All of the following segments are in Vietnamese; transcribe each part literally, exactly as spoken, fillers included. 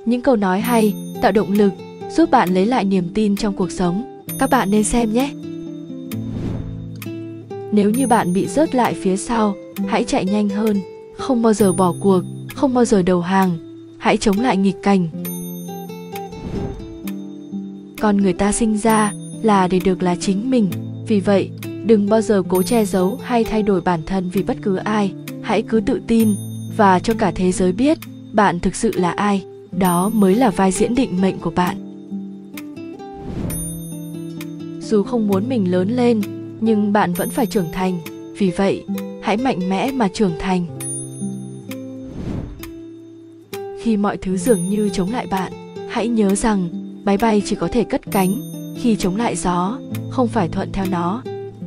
những câu nói hay, tạo động lực, giúp bạn lấy lại niềm tin trong cuộc sống. Các bạn nên xem nhé! Nếu như bạn bị rớt lại phía sau, hãy chạy nhanh hơn, không bao giờ bỏ cuộc, không bao giờ đầu hàng, hãy chống lại nghịch cảnh. Con người ta sinh ra là để được là chính mình, vì vậy, đừng bao giờ cố che giấu hay thay đổi bản thân vì bất cứ ai, hãy cứ tự tin và cho cả thế giới biết bạn thực sự là ai, đó mới là vai diễn định mệnh của bạn. Dù không muốn mình lớn lên, nhưng bạn vẫn phải trưởng thành, vì vậy, hãy mạnh mẽ mà trưởng thành. Khi mọi thứ dường như chống lại bạn, hãy nhớ rằng máy bay chỉ có thể cất cánh khi chống lại gió, không phải thuận theo nó.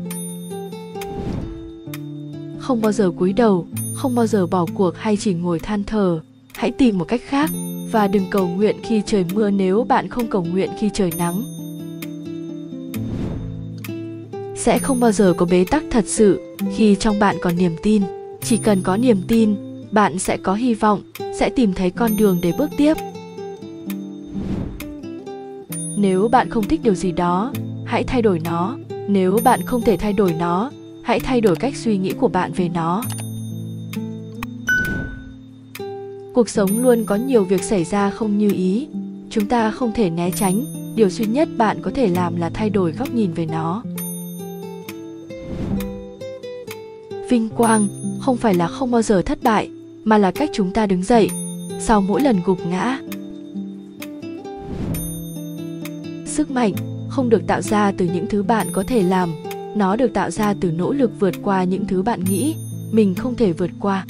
Không bao giờ cúi đầu, không bao giờ bỏ cuộc hay chỉ ngồi than thở, hãy tìm một cách khác và đừng cầu nguyện khi trời mưa nếu bạn không cầu nguyện khi trời nắng. Sẽ không bao giờ có bế tắc thật sự khi trong bạn còn niềm tin. Chỉ cần có niềm tin, bạn sẽ có hy vọng, sẽ tìm thấy con đường để bước tiếp. Nếu bạn không thích điều gì đó, hãy thay đổi nó. Nếu bạn không thể thay đổi nó, hãy thay đổi cách suy nghĩ của bạn về nó. Cuộc sống luôn có nhiều việc xảy ra không như ý. Chúng ta không thể né tránh, điều duy nhất bạn có thể làm là thay đổi góc nhìn về nó. Vinh quang không phải là không bao giờ thất bại, mà là cách chúng ta đứng dậy sau mỗi lần gục ngã. Sức mạnh không được tạo ra từ những thứ bạn có thể làm, nó được tạo ra từ nỗ lực vượt qua những thứ bạn nghĩ mình không thể vượt qua.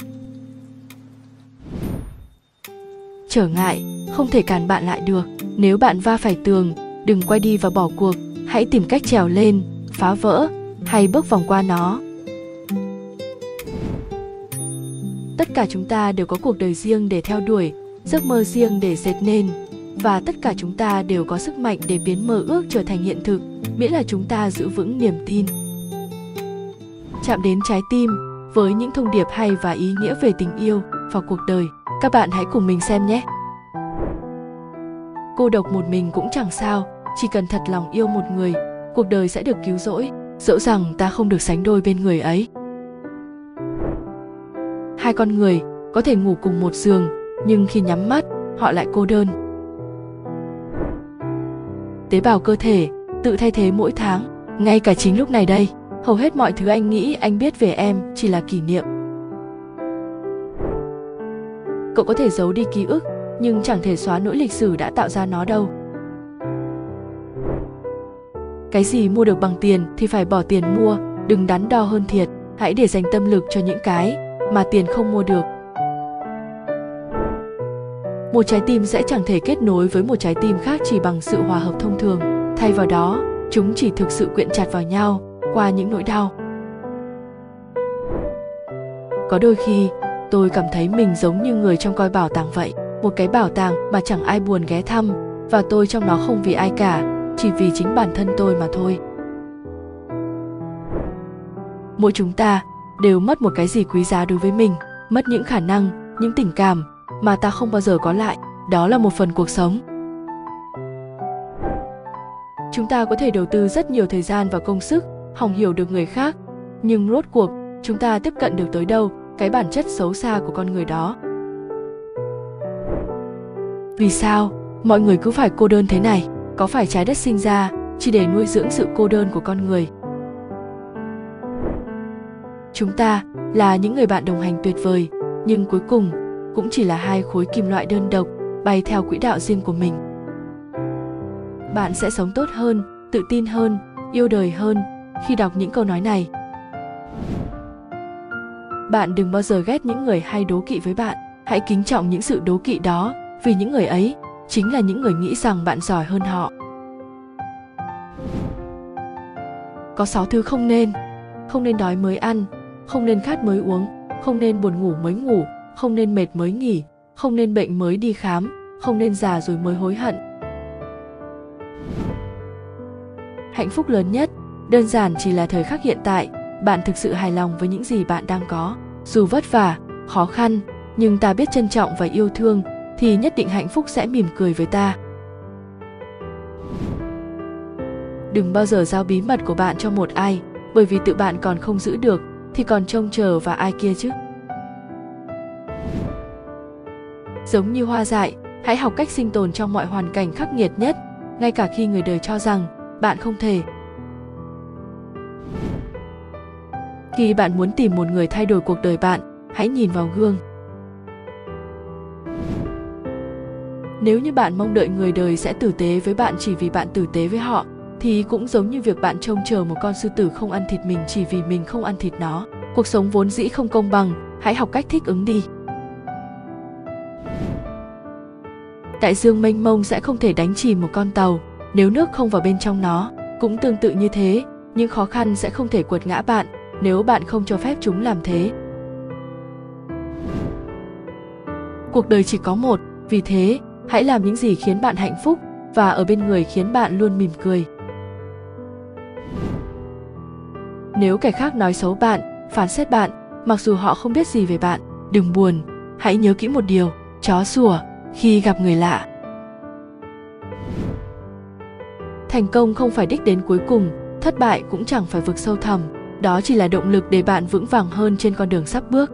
Trở ngại không thể cản bạn lại được. Nếu bạn va phải tường, đừng quay đi và bỏ cuộc, hãy tìm cách trèo lên, phá vỡ hay bước vòng qua nó. Tất cả chúng ta đều có cuộc đời riêng để theo đuổi, giấc mơ riêng để dệt nên, và tất cả chúng ta đều có sức mạnh để biến mơ ước trở thành hiện thực, miễn là chúng ta giữ vững niềm tin. Chạm đến trái tim với những thông điệp hay và ý nghĩa về tình yêu và cuộc đời. Các bạn hãy cùng mình xem nhé! Cô độc một mình cũng chẳng sao, chỉ cần thật lòng yêu một người, cuộc đời sẽ được cứu rỗi, dẫu rằng ta không được sánh đôi bên người ấy. Hai con người có thể ngủ cùng một giường, nhưng khi nhắm mắt, họ lại cô đơn. Tế bào cơ thể tự thay thế mỗi tháng, ngay cả chính lúc này đây, hầu hết mọi thứ anh nghĩ anh biết về em chỉ là kỷ niệm. Cậu có thể giấu đi ký ức, nhưng chẳng thể xóa nỗi lịch sử đã tạo ra nó đâu. Cái gì mua được bằng tiền thì phải bỏ tiền mua, đừng đắn đo hơn thiệt, hãy để dành tâm lực cho những cái mà tiền không mua được. Một trái tim sẽ chẳng thể kết nối với một trái tim khác chỉ bằng sự hòa hợp thông thường. Thay vào đó, chúng chỉ thực sự quyện chặt vào nhau qua những nỗi đau. Có đôi khi, tôi cảm thấy mình giống như người trong coi bảo tàng vậy. Một cái bảo tàng mà chẳng ai buồn ghé thăm, và tôi trong nó không vì ai cả, chỉ vì chính bản thân tôi mà thôi. Mỗi chúng ta đều mất một cái gì quý giá đối với mình, mất những khả năng, những tình cảm mà ta không bao giờ có lại. Đó là một phần cuộc sống. Chúng ta có thể đầu tư rất nhiều thời gian và công sức, hòng hiểu được người khác, nhưng rốt cuộc, chúng ta tiếp cận được tới đâu cái bản chất xấu xa của con người đó. Vì sao mọi người cứ phải cô đơn thế này? Có phải trái đất sinh ra chỉ để nuôi dưỡng sự cô đơn của con người? Chúng ta là những người bạn đồng hành tuyệt vời, nhưng cuối cùng cũng chỉ là hai khối kim loại đơn độc bay theo quỹ đạo riêng của mình. Bạn sẽ sống tốt hơn, tự tin hơn, yêu đời hơn khi đọc những câu nói này. Bạn đừng bao giờ ghét những người hay đố kỵ với bạn, hãy kính trọng những sự đố kỵ đó, vì những người ấy chính là những người nghĩ rằng bạn giỏi hơn họ. Có sáu thứ không nên. Không nên đói mới ăn, không nên khát mới uống, không nên buồn ngủ mới ngủ, không nên mệt mới nghỉ, không nên bệnh mới đi khám, không nên già rồi mới hối hận. Hạnh phúc lớn nhất, đơn giản chỉ là thời khắc hiện tại, bạn thực sự hài lòng với những gì bạn đang có. Dù vất vả, khó khăn, nhưng ta biết trân trọng và yêu thương, thì nhất định hạnh phúc sẽ mỉm cười với ta. Đừng bao giờ giao bí mật của bạn cho một ai, bởi vì tự bạn còn không giữ được thì còn trông chờ vào ai kia chứ. Giống như hoa dại, hãy học cách sinh tồn trong mọi hoàn cảnh khắc nghiệt nhất, ngay cả khi người đời cho rằng bạn không thể. Khi bạn muốn tìm một người thay đổi cuộc đời bạn, hãy nhìn vào gương. Nếu như bạn mong đợi người đời sẽ tử tế với bạn chỉ vì bạn tử tế với họ, thì cũng giống như việc bạn trông chờ một con sư tử không ăn thịt mình chỉ vì mình không ăn thịt nó. Cuộc sống vốn dĩ không công bằng, hãy học cách thích ứng đi. Đại dương mênh mông sẽ không thể đánh chìm một con tàu nếu nước không vào bên trong nó. Cũng tương tự như thế, những khó khăn sẽ không thể quật ngã bạn nếu bạn không cho phép chúng làm thế. Cuộc đời chỉ có một, vì thế hãy làm những gì khiến bạn hạnh phúc và ở bên người khiến bạn luôn mỉm cười. Nếu kẻ khác nói xấu bạn, phán xét bạn, mặc dù họ không biết gì về bạn, đừng buồn, hãy nhớ kỹ một điều, chó sủa khi gặp người lạ. Thành công không phải đích đến cuối cùng, thất bại cũng chẳng phải vực sâu thẳm, đó chỉ là động lực để bạn vững vàng hơn trên con đường sắp bước.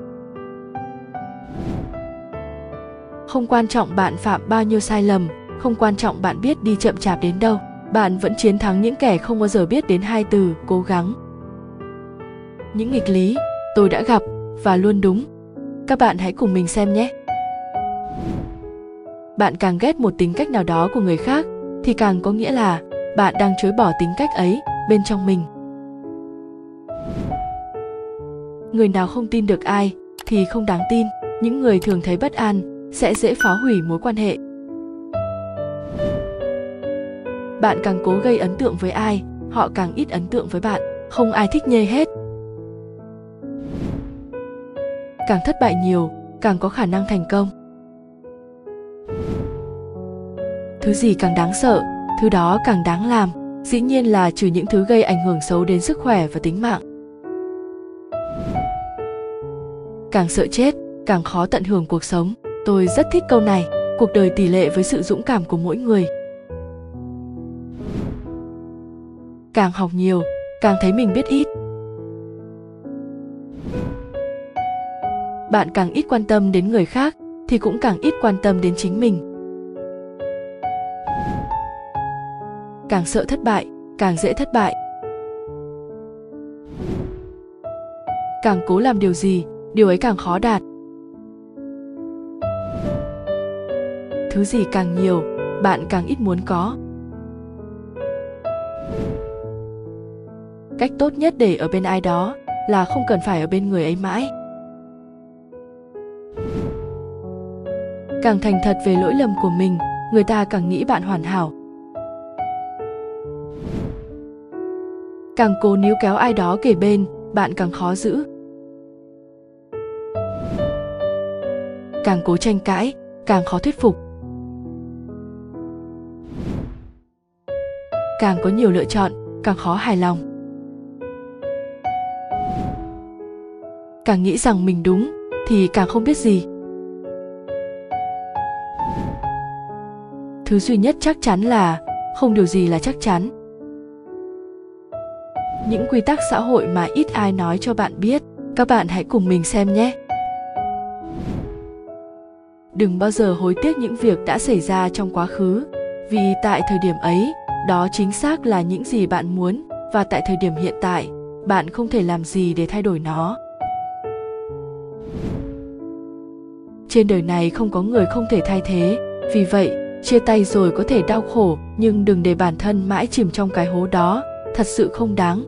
Không quan trọng bạn phạm bao nhiêu sai lầm, không quan trọng bạn biết đi chậm chạp đến đâu, bạn vẫn chiến thắng những kẻ không bao giờ biết đến hai từ cố gắng. Những nghịch lý tôi đã gặp và luôn đúng. Các bạn hãy cùng mình xem nhé. Bạn càng ghét một tính cách nào đó của người khác thì càng có nghĩa là bạn đang chối bỏ tính cách ấy bên trong mình. Người nào không tin được ai thì không đáng tin. Những người thường thấy bất an sẽ dễ phá hủy mối quan hệ. Bạn càng cố gây ấn tượng với ai, họ càng ít ấn tượng với bạn. Không ai thích nhê hết. Càng thất bại nhiều, càng có khả năng thành công. Thứ gì càng đáng sợ, thứ đó càng đáng làm. Dĩ nhiên là trừ những thứ gây ảnh hưởng xấu đến sức khỏe và tính mạng. Càng sợ chết, càng khó tận hưởng cuộc sống. Tôi rất thích câu này. Cuộc đời tỷ lệ với sự dũng cảm của mỗi người. Càng học nhiều, càng thấy mình biết ít. Bạn càng ít quan tâm đến người khác thì cũng càng ít quan tâm đến chính mình. Càng sợ thất bại, càng dễ thất bại. Càng cố làm điều gì, điều ấy càng khó đạt. Thứ gì càng nhiều, bạn càng ít muốn có. Cách tốt nhất để ở bên ai đó là không cần phải ở bên người ấy mãi. Càng thành thật về lỗi lầm của mình, người ta càng nghĩ bạn hoàn hảo. Càng cố níu kéo ai đó kề bên, bạn càng khó giữ. Càng cố tranh cãi, càng khó thuyết phục. Càng có nhiều lựa chọn, càng khó hài lòng. Càng nghĩ rằng mình đúng, thì càng không biết gì. Thứ duy nhất chắc chắn là không điều gì là chắc chắn. Những quy tắc xã hội mà ít ai nói cho bạn biết, các bạn hãy cùng mình xem nhé. Đừng bao giờ hối tiếc những việc đã xảy ra trong quá khứ, vì tại thời điểm ấy, đó chính xác là những gì bạn muốn, và tại thời điểm hiện tại, bạn không thể làm gì để thay đổi nó. Trên đời này không có người không thể thay thế, vì vậy, chia tay rồi có thể đau khổ, nhưng đừng để bản thân mãi chìm trong cái hố đó, thật sự không đáng.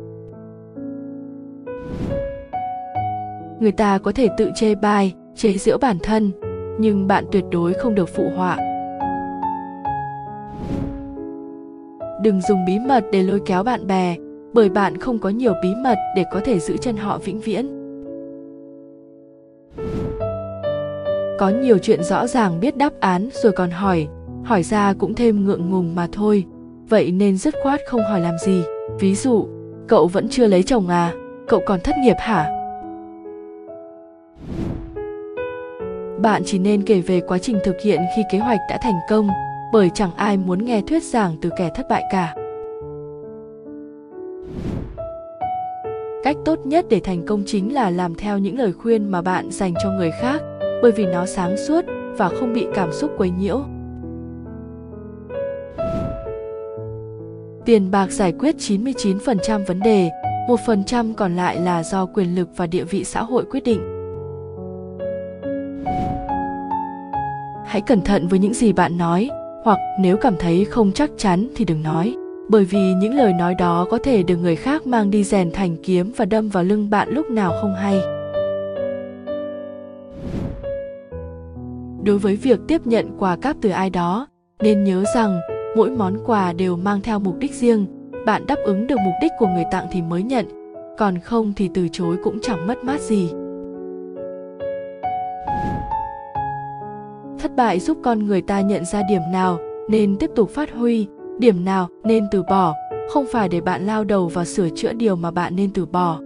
Người ta có thể tự chê bai, chế giễu bản thân, nhưng bạn tuyệt đối không được phụ họa. Đừng dùng bí mật để lôi kéo bạn bè, bởi bạn không có nhiều bí mật để có thể giữ chân họ vĩnh viễn. Có nhiều chuyện rõ ràng biết đáp án rồi còn hỏi, hỏi ra cũng thêm ngượng ngùng mà thôi, vậy nên dứt khoát không hỏi làm gì. Ví dụ, cậu vẫn chưa lấy chồng à, cậu còn thất nghiệp hả? Bạn chỉ nên kể về quá trình thực hiện khi kế hoạch đã thành công, bởi chẳng ai muốn nghe thuyết giảng từ kẻ thất bại cả. Cách tốt nhất để thành công chính là làm theo những lời khuyên mà bạn dành cho người khác, bởi vì nó sáng suốt và không bị cảm xúc quấy nhiễu. Tiền bạc giải quyết chín mươi chín phần trăm vấn đề, một phần trăm còn lại là do quyền lực và địa vị xã hội quyết định. Hãy cẩn thận với những gì bạn nói, hoặc nếu cảm thấy không chắc chắn thì đừng nói, bởi vì những lời nói đó có thể được người khác mang đi rèn thành kiếm và đâm vào lưng bạn lúc nào không hay. Đối với việc tiếp nhận quà cáp từ ai đó, nên nhớ rằng mỗi món quà đều mang theo mục đích riêng. Bạn đáp ứng được mục đích của người tặng thì mới nhận, còn không thì từ chối cũng chẳng mất mát gì. Thất bại giúp con người ta nhận ra điểm nào nên tiếp tục phát huy, điểm nào nên từ bỏ, không phải để bạn lao đầu vào sửa chữa điều mà bạn nên từ bỏ.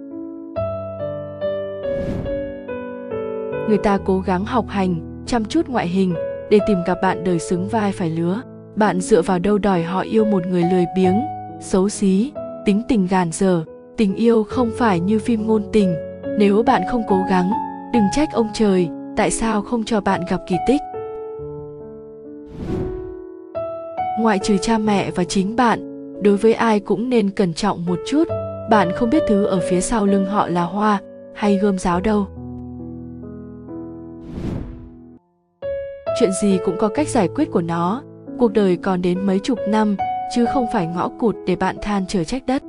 Người ta cố gắng học hành, chăm chút ngoại hình để tìm gặp bạn đời xứng vai phải lứa. Bạn dựa vào đâu đòi họ yêu một người lười biếng, xấu xí, tính tình gàn dở? Tình yêu không phải như phim ngôn tình. Nếu bạn không cố gắng, đừng trách ông trời tại sao không cho bạn gặp kỳ tích. Ngoại trừ cha mẹ và chính bạn, đối với ai cũng nên cẩn trọng một chút. Bạn không biết thứ ở phía sau lưng họ là hoa hay gươm giáo đâu. Chuyện gì cũng có cách giải quyết của nó. Cuộc đời còn đến mấy chục năm, chứ không phải ngõ cụt để bạn than trời trách đất.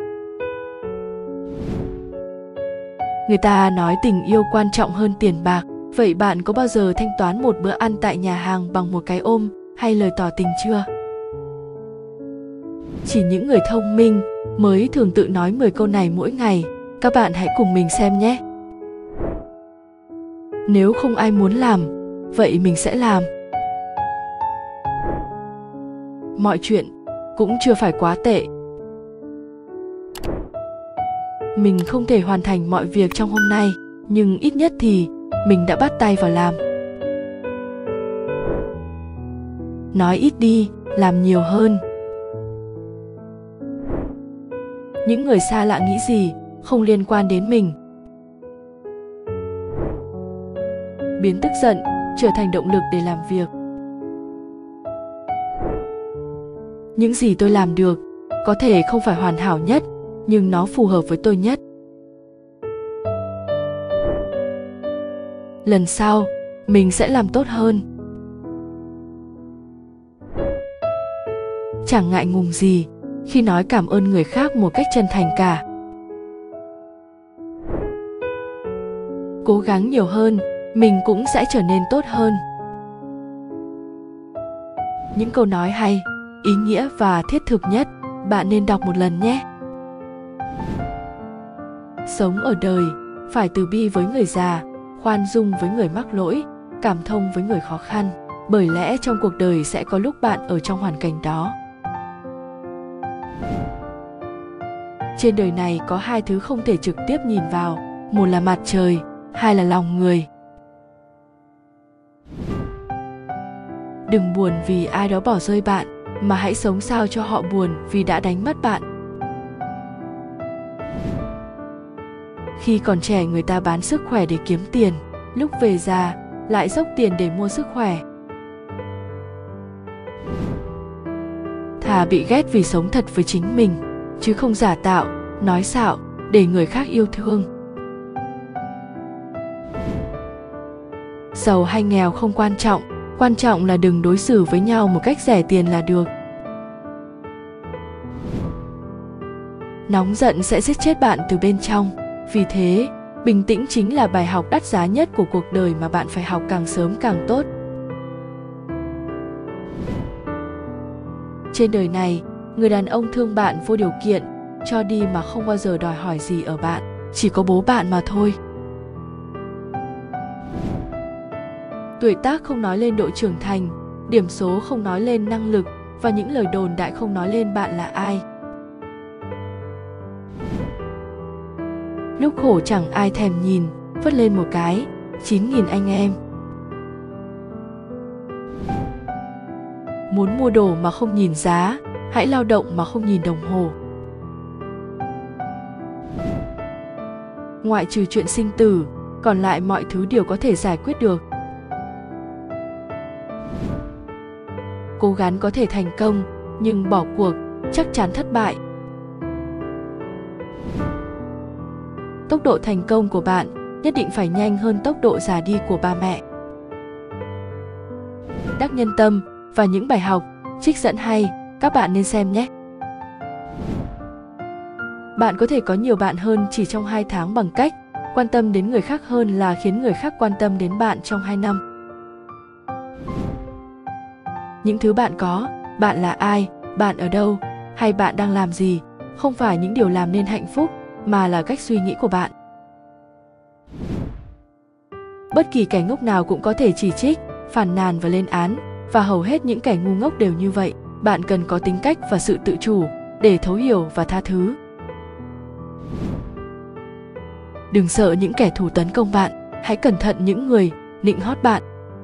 Người ta nói tình yêu quan trọng hơn tiền bạc. Vậy bạn có bao giờ thanh toán một bữa ăn tại nhà hàng bằng một cái ôm hay lời tỏ tình chưa? Chỉ những người thông minh mới thường tự nói mười câu này mỗi ngày. Các bạn hãy cùng mình xem nhé. Nếu không ai muốn làm, vậy mình sẽ làm. Mọi chuyện cũng chưa phải quá tệ. Mình không thể hoàn thành mọi việc trong hôm nay, nhưng ít nhất thì mình đã bắt tay vào làm. Nói ít đi, làm nhiều hơn. Những người xa lạ nghĩ gì không liên quan đến mình. Biến tức giận trở thành động lực để làm việc. Những gì tôi làm được có thể không phải hoàn hảo nhất, nhưng nó phù hợp với tôi nhất. Lần sau, mình sẽ làm tốt hơn. Chẳng ngại ngùng gì khi nói cảm ơn người khác một cách chân thành cả. Cố gắng nhiều hơn, mình cũng sẽ trở nên tốt hơn. Những câu nói hay, ý nghĩa và thiết thực nhất, bạn nên đọc một lần nhé. Sống ở đời, phải từ bi với người già, khoan dung với người mắc lỗi, cảm thông với người khó khăn. Bởi lẽ trong cuộc đời sẽ có lúc bạn ở trong hoàn cảnh đó. Trên đời này có hai thứ không thể trực tiếp nhìn vào, một là mặt trời, hai là lòng người. Đừng buồn vì ai đó bỏ rơi bạn, mà hãy sống sao cho họ buồn vì đã đánh mất bạn. Khi còn trẻ người ta bán sức khỏe để kiếm tiền, lúc về già lại dốc tiền để mua sức khỏe. Thà bị ghét vì sống thật với chính mình, chứ không giả tạo, nói xạo để người khác yêu thương. Giàu hay nghèo không quan trọng, quan trọng là đừng đối xử với nhau một cách rẻ tiền là được. Nóng giận sẽ giết chết bạn từ bên trong. Vì thế, bình tĩnh chính là bài học đắt giá nhất của cuộc đời mà bạn phải học càng sớm càng tốt. Trên đời này, người đàn ông thương bạn vô điều kiện, cho đi mà không bao giờ đòi hỏi gì ở bạn, chỉ có bố bạn mà thôi. Tuổi tác không nói lên độ trưởng thành, điểm số không nói lên năng lực, và những lời đồn đại không nói lên bạn là ai. Lúc khổ chẳng ai thèm nhìn, phất lên một cái, chín nghìn anh em. Muốn mua đồ mà không nhìn giá, hãy lao động mà không nhìn đồng hồ. Ngoại trừ chuyện sinh tử, còn lại mọi thứ đều có thể giải quyết được. Cố gắng có thể thành công, nhưng bỏ cuộc chắc chắn thất bại. Tốc độ thành công của bạn nhất định phải nhanh hơn tốc độ già đi của ba mẹ. Đắc Nhân Tâm và những bài học, trích dẫn hay, các bạn nên xem nhé. Bạn có thể có nhiều bạn hơn chỉ trong hai tháng bằng cách quan tâm đến người khác hơn là khiến người khác quan tâm đến bạn trong hai năm. Những thứ bạn có, bạn là ai, bạn ở đâu, hay bạn đang làm gì, không phải những điều làm nên hạnh phúc, mà là cách suy nghĩ của bạn. Bất kỳ kẻ ngốc nào cũng có thể chỉ trích, phàn nàn và lên án, và hầu hết những kẻ ngu ngốc đều như vậy. Bạn cần có tính cách và sự tự chủ để thấu hiểu và tha thứ. Đừng sợ những kẻ thù tấn công bạn, hãy cẩn thận những người nịnh hót bạn.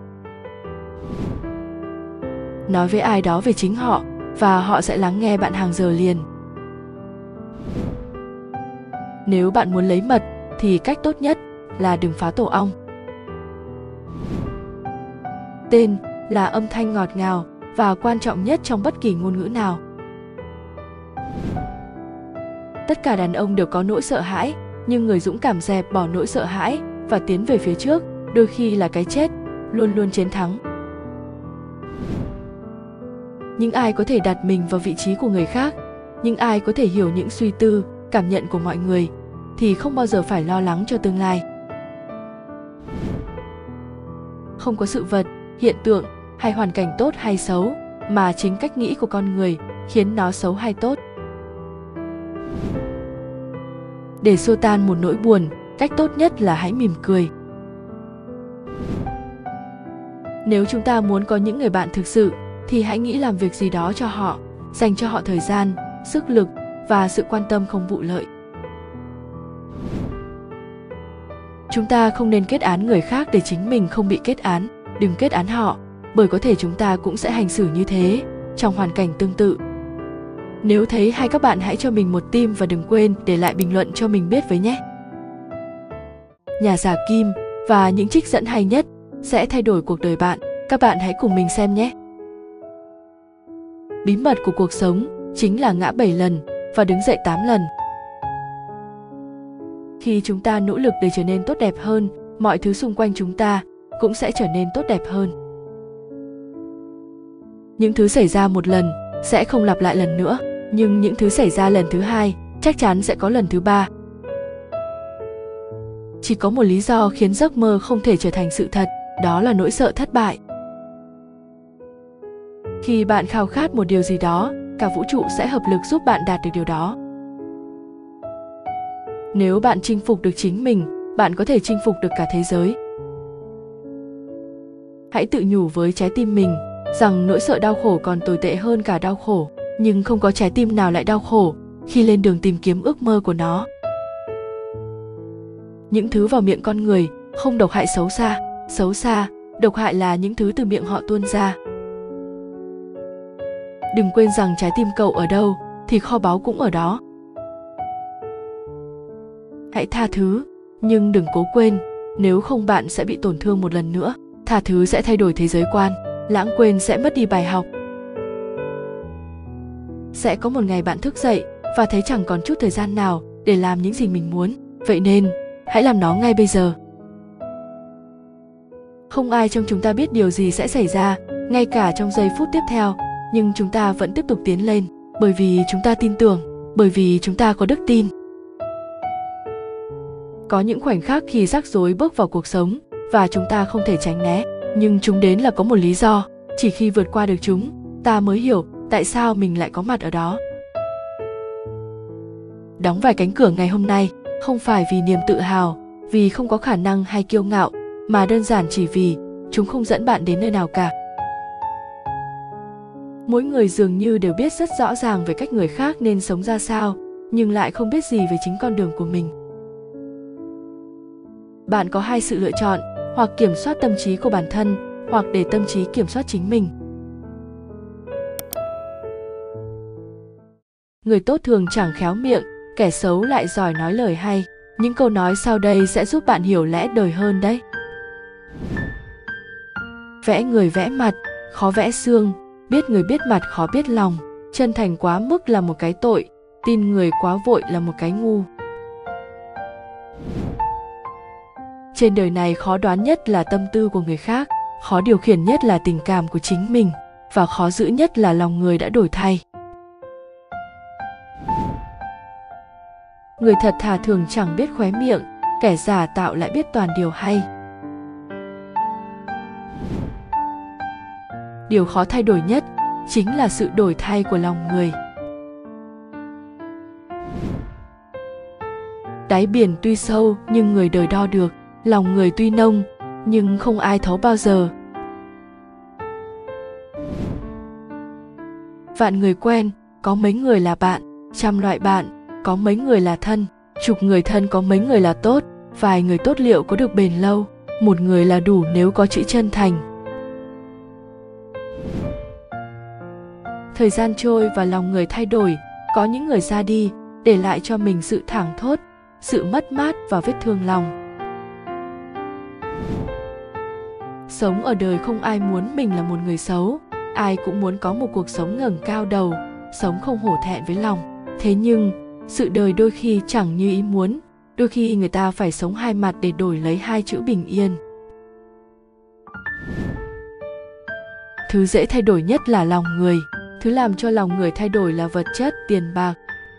Nói với ai đó về chính họ, và họ sẽ lắng nghe bạn hàng giờ liền. Nếu bạn muốn lấy mật, thì cách tốt nhất là đừng phá tổ ong. Tên là âm thanh ngọt ngào và quan trọng nhất trong bất kỳ ngôn ngữ nào. Tất cả đàn ông đều có nỗi sợ hãi, nhưng người dũng cảm dẹp bỏ nỗi sợ hãi và tiến về phía trước, đôi khi là cái chết, luôn luôn chiến thắng. Những ai có thể đặt mình vào vị trí của người khác, những ai có thể hiểu những suy tư, cảm nhận của mọi người, thì không bao giờ phải lo lắng cho tương lai. Không có sự vật, hiện tượng hay hoàn cảnh tốt hay xấu, mà chính cách nghĩ của con người khiến nó xấu hay tốt. Để xua tan một nỗi buồn, cách tốt nhất là hãy mỉm cười. Nếu chúng ta muốn có những người bạn thực sự, thì hãy nghĩ làm việc gì đó cho họ, dành cho họ thời gian, sức lực và sự quan tâm không vụ lợi. Chúng ta không nên kết án người khác để chính mình không bị kết án. Đừng kết án họ, bởi có thể chúng ta cũng sẽ hành xử như thế trong hoàn cảnh tương tự. Nếu thấy hay các bạn hãy cho mình một tim và đừng quên để lại bình luận cho mình biết với nhé. Nhà giả Kim và những trích dẫn hay nhất sẽ thay đổi cuộc đời bạn. Các bạn hãy cùng mình xem nhé. Bí mật của cuộc sống chính là ngã bảy lần và đứng dậy tám lần. Khi chúng ta nỗ lực để trở nên tốt đẹp hơn, mọi thứ xung quanh chúng ta cũng sẽ trở nên tốt đẹp hơn. Những thứ xảy ra một lần sẽ không lặp lại lần nữa, nhưng những thứ xảy ra lần thứ hai chắc chắn sẽ có lần thứ ba. Chỉ có một lý do khiến giấc mơ không thể trở thành sự thật, đó là nỗi sợ thất bại. Khi bạn khao khát một điều gì đó, cả vũ trụ sẽ hợp lực giúp bạn đạt được điều đó. Nếu bạn chinh phục được chính mình, bạn có thể chinh phục được cả thế giới. Hãy tự nhủ với trái tim mình rằng nỗi sợ đau khổ còn tồi tệ hơn cả đau khổ, nhưng không có trái tim nào lại đau khổ khi lên đường tìm kiếm ước mơ của nó. Những thứ vào miệng con người không độc hại xấu xa, xấu xa, độc hại là những thứ từ miệng họ tuôn ra. Đừng quên rằng trái tim cậu ở đâu thì kho báu cũng ở đó. Hãy tha thứ, nhưng đừng cố quên, nếu không bạn sẽ bị tổn thương một lần nữa. Tha thứ sẽ thay đổi thế giới quan, lãng quên sẽ mất đi bài học. Sẽ có một ngày bạn thức dậy và thấy chẳng còn chút thời gian nào để làm những gì mình muốn. Vậy nên, hãy làm nó ngay bây giờ. Không ai trong chúng ta biết điều gì sẽ xảy ra, ngay cả trong giây phút tiếp theo, nhưng chúng ta vẫn tiếp tục tiến lên, bởi vì chúng ta tin tưởng, bởi vì chúng ta có đức tin. Có những khoảnh khắc khi rắc rối bước vào cuộc sống và chúng ta không thể tránh né, nhưng chúng đến là có một lý do. Chỉ khi vượt qua được chúng, ta mới hiểu tại sao mình lại có mặt ở đó. Đóng vài cánh cửa ngày hôm nay không phải vì niềm tự hào, vì không có khả năng hay kiêu ngạo, mà đơn giản chỉ vì chúng không dẫn bạn đến nơi nào cả. Mỗi người dường như đều biết rất rõ ràng về cách người khác nên sống ra sao, nhưng lại không biết gì về chính con đường của mình. Bạn có hai sự lựa chọn, hoặc kiểm soát tâm trí của bản thân, hoặc để tâm trí kiểm soát chính mình. Người tốt thường chẳng khéo miệng, kẻ xấu lại giỏi nói lời hay. Những câu nói sau đây sẽ giúp bạn hiểu lẽ đời hơn đấy. Vẽ người vẽ mặt, khó vẽ xương, biết người biết mặt khó biết lòng. Chân thành quá mức là một cái tội, tin người quá vội là một cái ngu. Trên đời này khó đoán nhất là tâm tư của người khác, khó điều khiển nhất là tình cảm của chính mình, và khó giữ nhất là lòng người đã đổi thay. Người thật thà thường chẳng biết khóe miệng, kẻ giả tạo lại biết toàn điều hay. Điều khó thay đổi nhất chính là sự đổi thay của lòng người. Đáy biển tuy sâu nhưng người đời đo được, lòng người tuy nông nhưng không ai thấu bao giờ. Vạn người quen, có mấy người là bạn, trăm loại bạn, có mấy người là thân, chục người thân có mấy người là tốt, vài người tốt liệu có được bền lâu, một người là đủ nếu có chữ chân thành. Thời gian trôi và lòng người thay đổi, có những người ra đi, để lại cho mình sự thảng thốt, sự mất mát và vết thương lòng. Sống ở đời không ai muốn mình là một người xấu, ai cũng muốn có một cuộc sống ngẩng cao đầu, sống không hổ thẹn với lòng. Thế nhưng, sự đời đôi khi chẳng như ý muốn, đôi khi người ta phải sống hai mặt để đổi lấy hai chữ bình yên. Thứ dễ thay đổi nhất là lòng người, thứ làm cho lòng người thay đổi là vật chất, tiền bạc.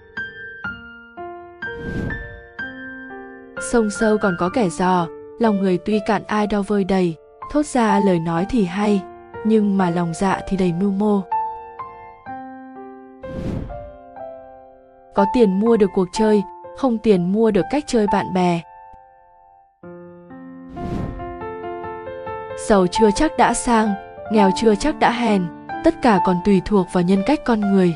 Sông sâu còn có kẻ dò, lòng người tuy cạn ai đo vơi đầy, thốt ra lời nói thì hay, nhưng mà lòng dạ thì đầy mưu mô. Có tiền mua được cuộc chơi, không tiền mua được cách chơi bạn bè. Giàu chưa chắc đã sang, nghèo chưa chắc đã hèn, tất cả còn tùy thuộc vào nhân cách con người.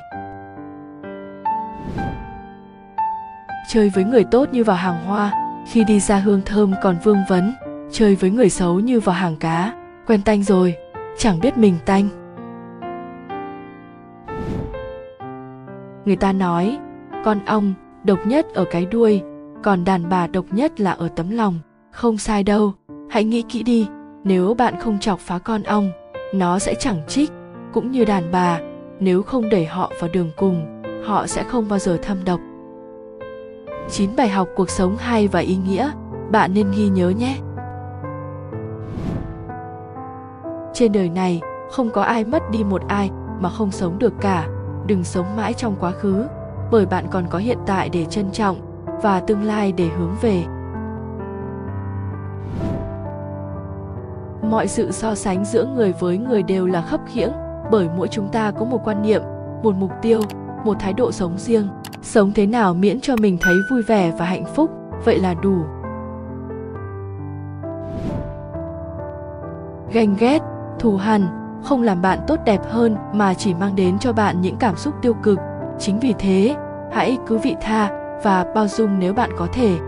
Chơi với người tốt như vào hàng hoa, khi đi ra hương thơm còn vương vấn. Chơi với người xấu như vào hàng cá, quen tanh rồi, chẳng biết mình tanh. Người ta nói, con ong độc nhất ở cái đuôi, còn đàn bà độc nhất là ở tấm lòng. Không sai đâu, hãy nghĩ kỹ đi, nếu bạn không chọc phá con ong, nó sẽ chẳng trích. Cũng như đàn bà, nếu không đẩy họ vào đường cùng, họ sẽ không bao giờ thâm độc. chín bài học cuộc sống hay và ý nghĩa, bạn nên ghi nhớ nhé. Trên đời này, không có ai mất đi một ai mà không sống được cả. Đừng sống mãi trong quá khứ, bởi bạn còn có hiện tại để trân trọng và tương lai để hướng về. Mọi sự so sánh giữa người với người đều là khập khiễng, bởi mỗi chúng ta có một quan niệm, một mục tiêu, một thái độ sống riêng. Sống thế nào miễn cho mình thấy vui vẻ và hạnh phúc, vậy là đủ. Ganh ghét, thù hằn không làm bạn tốt đẹp hơn mà chỉ mang đến cho bạn những cảm xúc tiêu cực. Chính vì thế, hãy cứ vị tha và bao dung nếu bạn có thể.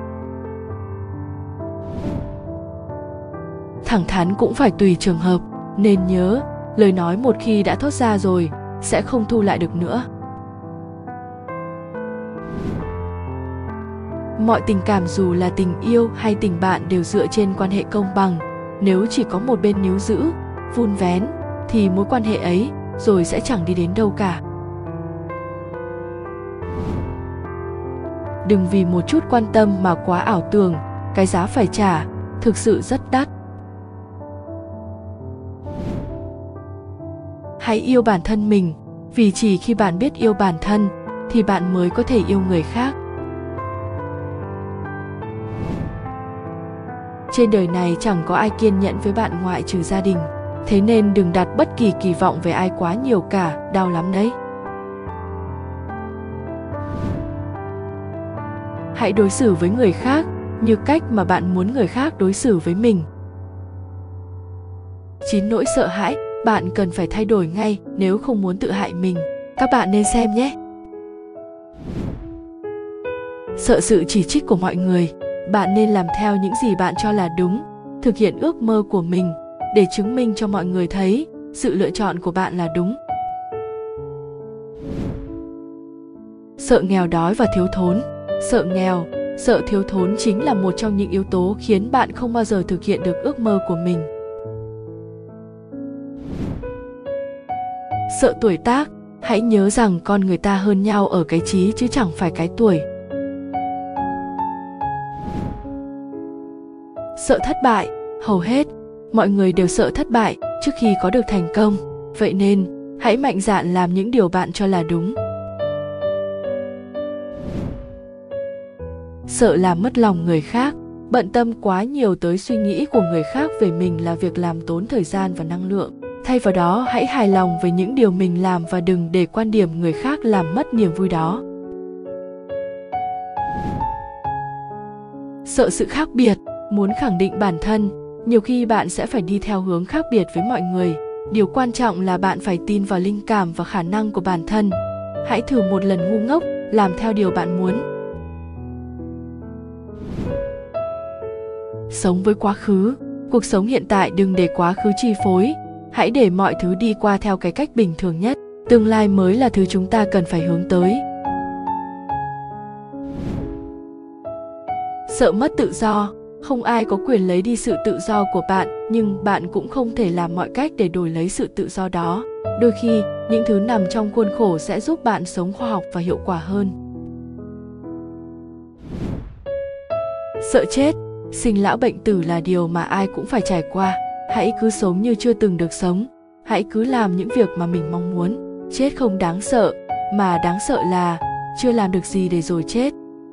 Thẳng thắn cũng phải tùy trường hợp, nên nhớ, lời nói một khi đã thốt ra rồi, sẽ không thu lại được nữa. Mọi tình cảm dù là tình yêu hay tình bạn đều dựa trên quan hệ công bằng. Nếu chỉ có một bên níu giữ, vun vén, thì mối quan hệ ấy rồi sẽ chẳng đi đến đâu cả. Đừng vì một chút quan tâm mà quá ảo tưởng, cái giá phải trả thực sự rất đắt. Hãy yêu bản thân mình, vì chỉ khi bạn biết yêu bản thân thì bạn mới có thể yêu người khác. Trên đời này chẳng có ai kiên nhẫn với bạn ngoại trừ gia đình. Thế nên đừng đặt bất kỳ kỳ vọng về ai quá nhiều cả, đau lắm đấy. Hãy đối xử với người khác như cách mà bạn muốn người khác đối xử với mình. Chín nỗi sợ hãi, bạn cần phải thay đổi ngay nếu không muốn tự hại mình. Các bạn nên xem nhé. Sợ sự chỉ trích của mọi người, bạn nên làm theo những gì bạn cho là đúng, thực hiện ước mơ của mình để chứng minh cho mọi người thấy sự lựa chọn của bạn là đúng. Sợ nghèo đói và thiếu thốn. Sợ nghèo, sợ thiếu thốn chính là một trong những yếu tố khiến bạn không bao giờ thực hiện được ước mơ của mình. Sợ tuổi tác, hãy nhớ rằng con người ta hơn nhau ở cái trí chứ chẳng phải cái tuổi. Sợ thất bại, hầu hết mọi người đều sợ thất bại trước khi có được thành công. Vậy nên, hãy mạnh dạn làm những điều bạn cho là đúng. Sợ làm mất lòng người khác, bận tâm quá nhiều tới suy nghĩ của người khác về mình là việc làm tốn thời gian và năng lượng. Thay vào đó, hãy hài lòng với những điều mình làm và đừng để quan điểm người khác làm mất niềm vui đó. Sợ sự khác biệt, muốn khẳng định bản thân, nhiều khi bạn sẽ phải đi theo hướng khác biệt với mọi người. Điều quan trọng là bạn phải tin vào linh cảm và khả năng của bản thân. Hãy thử một lần ngu ngốc, làm theo điều bạn muốn. Sống với quá khứ, cuộc sống hiện tại đừng để quá khứ chi phối. Hãy để mọi thứ đi qua theo cái cách bình thường nhất. Tương lai mới là thứ chúng ta cần phải hướng tới. Sợ mất tự do, không ai có quyền lấy đi sự tự do của bạn, nhưng bạn cũng không thể làm mọi cách để đổi lấy sự tự do đó. Đôi khi, những thứ nằm trong khuôn khổ sẽ giúp bạn sống khoa học và hiệu quả hơn. Sợ chết, sinh lão bệnh tử là điều mà ai cũng phải trải qua. Hãy cứ sống như chưa từng được sống. Hãy cứ làm những việc mà mình mong muốn. Chết không đáng sợ, mà đáng sợ là chưa làm được gì để rồi chết.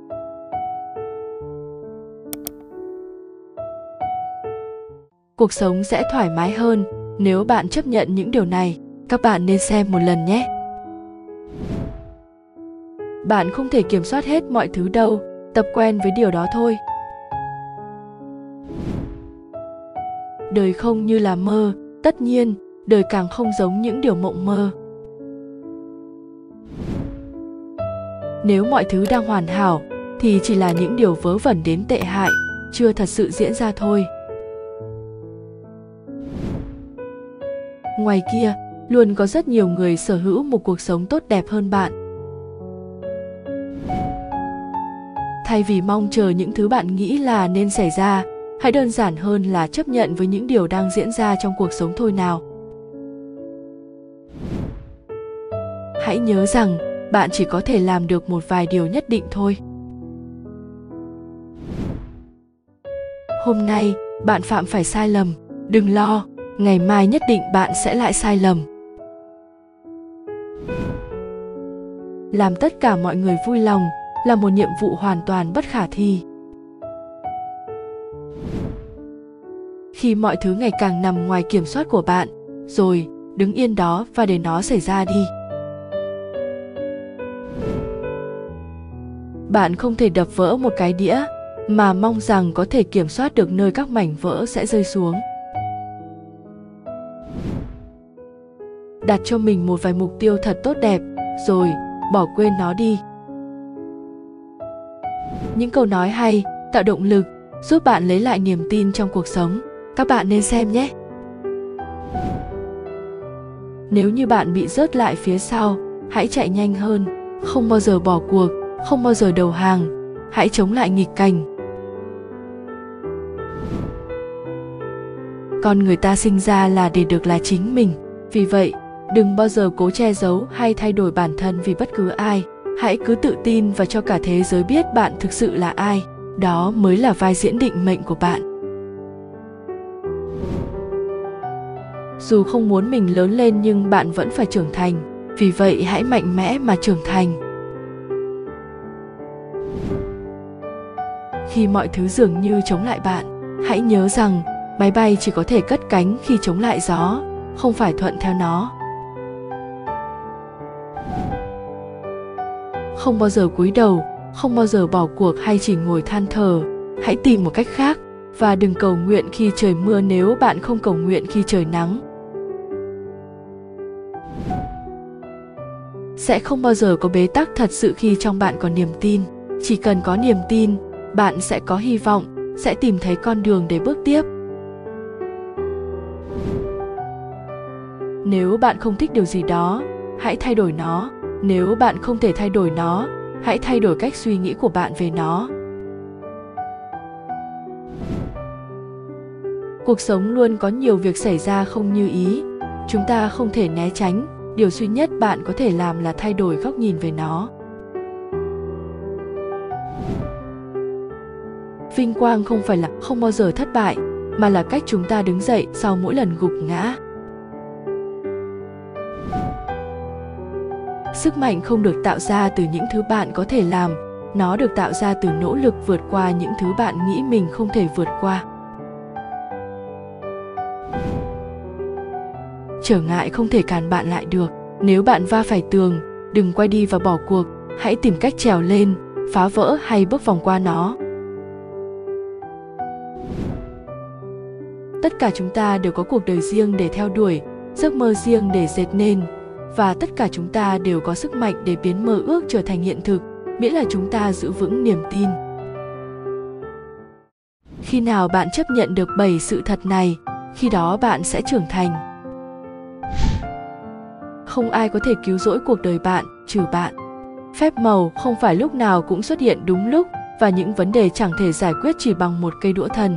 Cuộc sống sẽ thoải mái hơn nếu bạn chấp nhận những điều này. Các bạn nên xem một lần nhé. Bạn không thể kiểm soát hết mọi thứ đâu, tập quen với điều đó thôi. Đời không như là mơ, tất nhiên, đời càng không giống những điều mộng mơ. Nếu mọi thứ đang hoàn hảo, thì chỉ là những điều vớ vẩn đến tệ hại, chưa thật sự diễn ra thôi. Ngoài kia, luôn có rất nhiều người sở hữu một cuộc sống tốt đẹp hơn bạn. Thay vì mong chờ những thứ bạn nghĩ là nên xảy ra, hãy đơn giản hơn là chấp nhận với những điều đang diễn ra trong cuộc sống thôi nào. Hãy nhớ rằng, bạn chỉ có thể làm được một vài điều nhất định thôi. Hôm nay, bạn phạm phải sai lầm, đừng lo, ngày mai nhất định bạn sẽ lại sai lầm. Làm tất cả mọi người vui lòng là một nhiệm vụ hoàn toàn bất khả thi. Khi mọi thứ ngày càng nằm ngoài kiểm soát của bạn, rồi đứng yên đó và để nó xảy ra đi. Bạn không thể đập vỡ một cái đĩa mà mong rằng có thể kiểm soát được nơi các mảnh vỡ sẽ rơi xuống. Đặt cho mình một vài mục tiêu thật tốt đẹp, rồi bỏ quên nó đi. Những câu nói hay, tạo động lực, giúp bạn lấy lại niềm tin trong cuộc sống. Các bạn nên xem nhé! Nếu như bạn bị rớt lại phía sau, hãy chạy nhanh hơn, không bao giờ bỏ cuộc, không bao giờ đầu hàng, hãy chống lại nghịch cảnh. Con người ta sinh ra là để được là chính mình, vì vậy, đừng bao giờ cố che giấu hay thay đổi bản thân vì bất cứ ai. Hãy cứ tự tin và cho cả thế giới biết bạn thực sự là ai. Đó mới là vai diễn định mệnh của bạn. Dù không muốn mình lớn lên nhưng bạn vẫn phải trưởng thành. Vì vậy hãy mạnh mẽ mà trưởng thành. Khi mọi thứ dường như chống lại bạn, hãy nhớ rằng máy bay chỉ có thể cất cánh khi chống lại gió, không phải thuận theo nó. Không bao giờ cúi đầu, không bao giờ bỏ cuộc hay chỉ ngồi than thở. Hãy tìm một cách khác và đừng cầu nguyện khi trời mưa nếu bạn không cầu nguyện khi trời nắng. Sẽ không bao giờ có bế tắc thật sự khi trong bạn có niềm tin. Chỉ cần có niềm tin, bạn sẽ có hy vọng, sẽ tìm thấy con đường để bước tiếp. Nếu bạn không thích điều gì đó, hãy thay đổi nó. Nếu bạn không thể thay đổi nó, hãy thay đổi cách suy nghĩ của bạn về nó. Cuộc sống luôn có nhiều việc xảy ra không như ý. Chúng ta không thể né tránh. Điều duy nhất bạn có thể làm là thay đổi góc nhìn về nó. Vinh quang không phải là không bao giờ thất bại, mà là cách chúng ta đứng dậy sau mỗi lần gục ngã. Sức mạnh không được tạo ra từ những thứ bạn có thể làm, nó được tạo ra từ nỗ lực vượt qua những thứ bạn nghĩ mình không thể vượt qua. Trở ngại không thể cản bạn lại được. Nếu bạn va phải tường, đừng quay đi và bỏ cuộc, hãy tìm cách trèo lên, phá vỡ hay bước vòng qua nó. Tất cả chúng ta đều có cuộc đời riêng để theo đuổi, giấc mơ riêng để dệt nên, và tất cả chúng ta đều có sức mạnh để biến mơ ước trở thành hiện thực, miễn là chúng ta giữ vững niềm tin. Khi nào bạn chấp nhận được bảy sự thật này, khi đó bạn sẽ trưởng thành. Không ai có thể cứu rỗi cuộc đời bạn, trừ bạn. Phép màu không phải lúc nào cũng xuất hiện đúng lúc, và những vấn đề chẳng thể giải quyết chỉ bằng một cây đũa thần.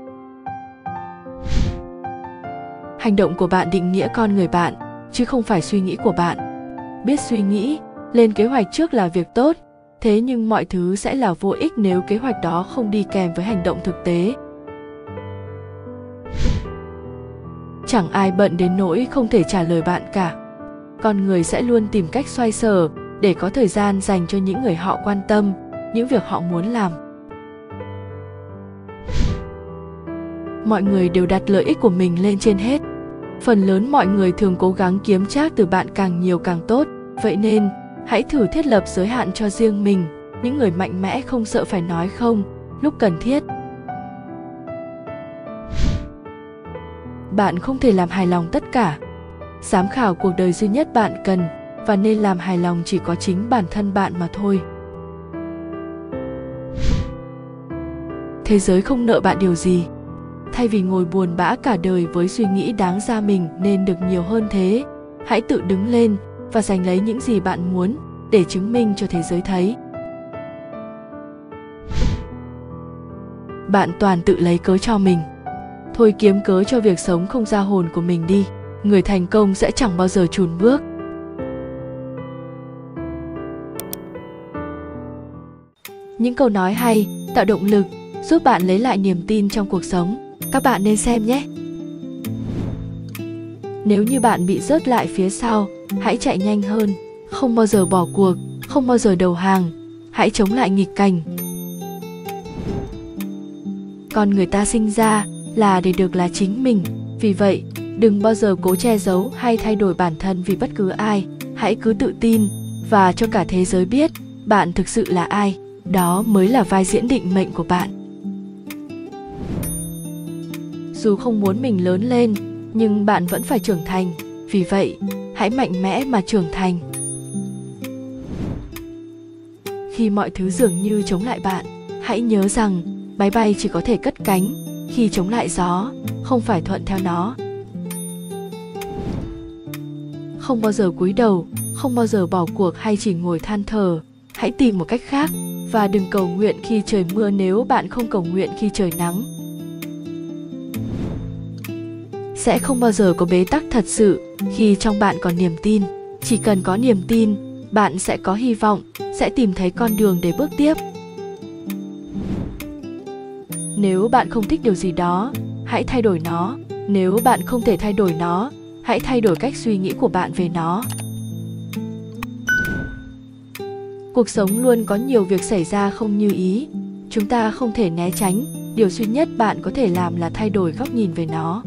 Hành động của bạn định nghĩa con người bạn, chứ không phải suy nghĩ của bạn. Biết suy nghĩ, lên kế hoạch trước là việc tốt, thế nhưng mọi thứ sẽ là vô ích nếu kế hoạch đó không đi kèm với hành động thực tế. Chẳng ai bận đến nỗi không thể trả lời bạn cả. Con người sẽ luôn tìm cách xoay sở để có thời gian dành cho những người họ quan tâm, những việc họ muốn làm. Mọi người đều đặt lợi ích của mình lên trên hết. Phần lớn mọi người thường cố gắng kiếm trác từ bạn càng nhiều càng tốt. Vậy nên, hãy thử thiết lập giới hạn cho riêng mình. Những người mạnh mẽ không sợ phải nói không lúc cần thiết. Bạn không thể làm hài lòng tất cả. Giám khảo cuộc đời duy nhất bạn cần và nên làm hài lòng chỉ có chính bản thân bạn mà thôi. Thế giới không nợ bạn điều gì. Thay vì ngồi buồn bã cả đời với suy nghĩ đáng ra mình nên được nhiều hơn thế, hãy tự đứng lên và giành lấy những gì bạn muốn để chứng minh cho thế giới thấy. Bạn toàn tự lấy cớ cho mình. Thôi kiếm cớ cho việc sống không ra hồn của mình đi. Người thành công sẽ chẳng bao giờ chùn bước. Những câu nói hay, tạo động lực, giúp bạn lấy lại niềm tin trong cuộc sống. Các bạn nên xem nhé! Nếu như bạn bị rớt lại phía sau, hãy chạy nhanh hơn. Không bao giờ bỏ cuộc, không bao giờ đầu hàng. Hãy chống lại nghịch cảnh. Con người ta sinh ra là để được là chính mình. Vì vậy, đừng bao giờ cố che giấu hay thay đổi bản thân vì bất cứ ai. Hãy cứ tự tin và cho cả thế giới biết bạn thực sự là ai. Đó mới là vai diễn định mệnh của bạn. Dù không muốn mình lớn lên, nhưng bạn vẫn phải trưởng thành. Vì vậy, hãy mạnh mẽ mà trưởng thành. Khi mọi thứ dường như chống lại bạn, hãy nhớ rằng máy bay chỉ có thể cất cánh khi chống lại gió, không phải thuận theo nó. Không bao giờ cúi đầu, không bao giờ bỏ cuộc hay chỉ ngồi than thở. Hãy tìm một cách khác và đừng cầu nguyện khi trời mưa nếu bạn không cầu nguyện khi trời nắng. Sẽ không bao giờ có bế tắc thật sự khi trong bạn còn niềm tin. Chỉ cần có niềm tin, bạn sẽ có hy vọng, sẽ tìm thấy con đường để bước tiếp. Nếu bạn không thích điều gì đó, hãy thay đổi nó. Nếu bạn không thể thay đổi nó, hãy thay đổi cách suy nghĩ của bạn về nó. Cuộc sống luôn có nhiều việc xảy ra không như ý. Chúng ta không thể né tránh. Điều duy nhất bạn có thể làm là thay đổi góc nhìn về nó.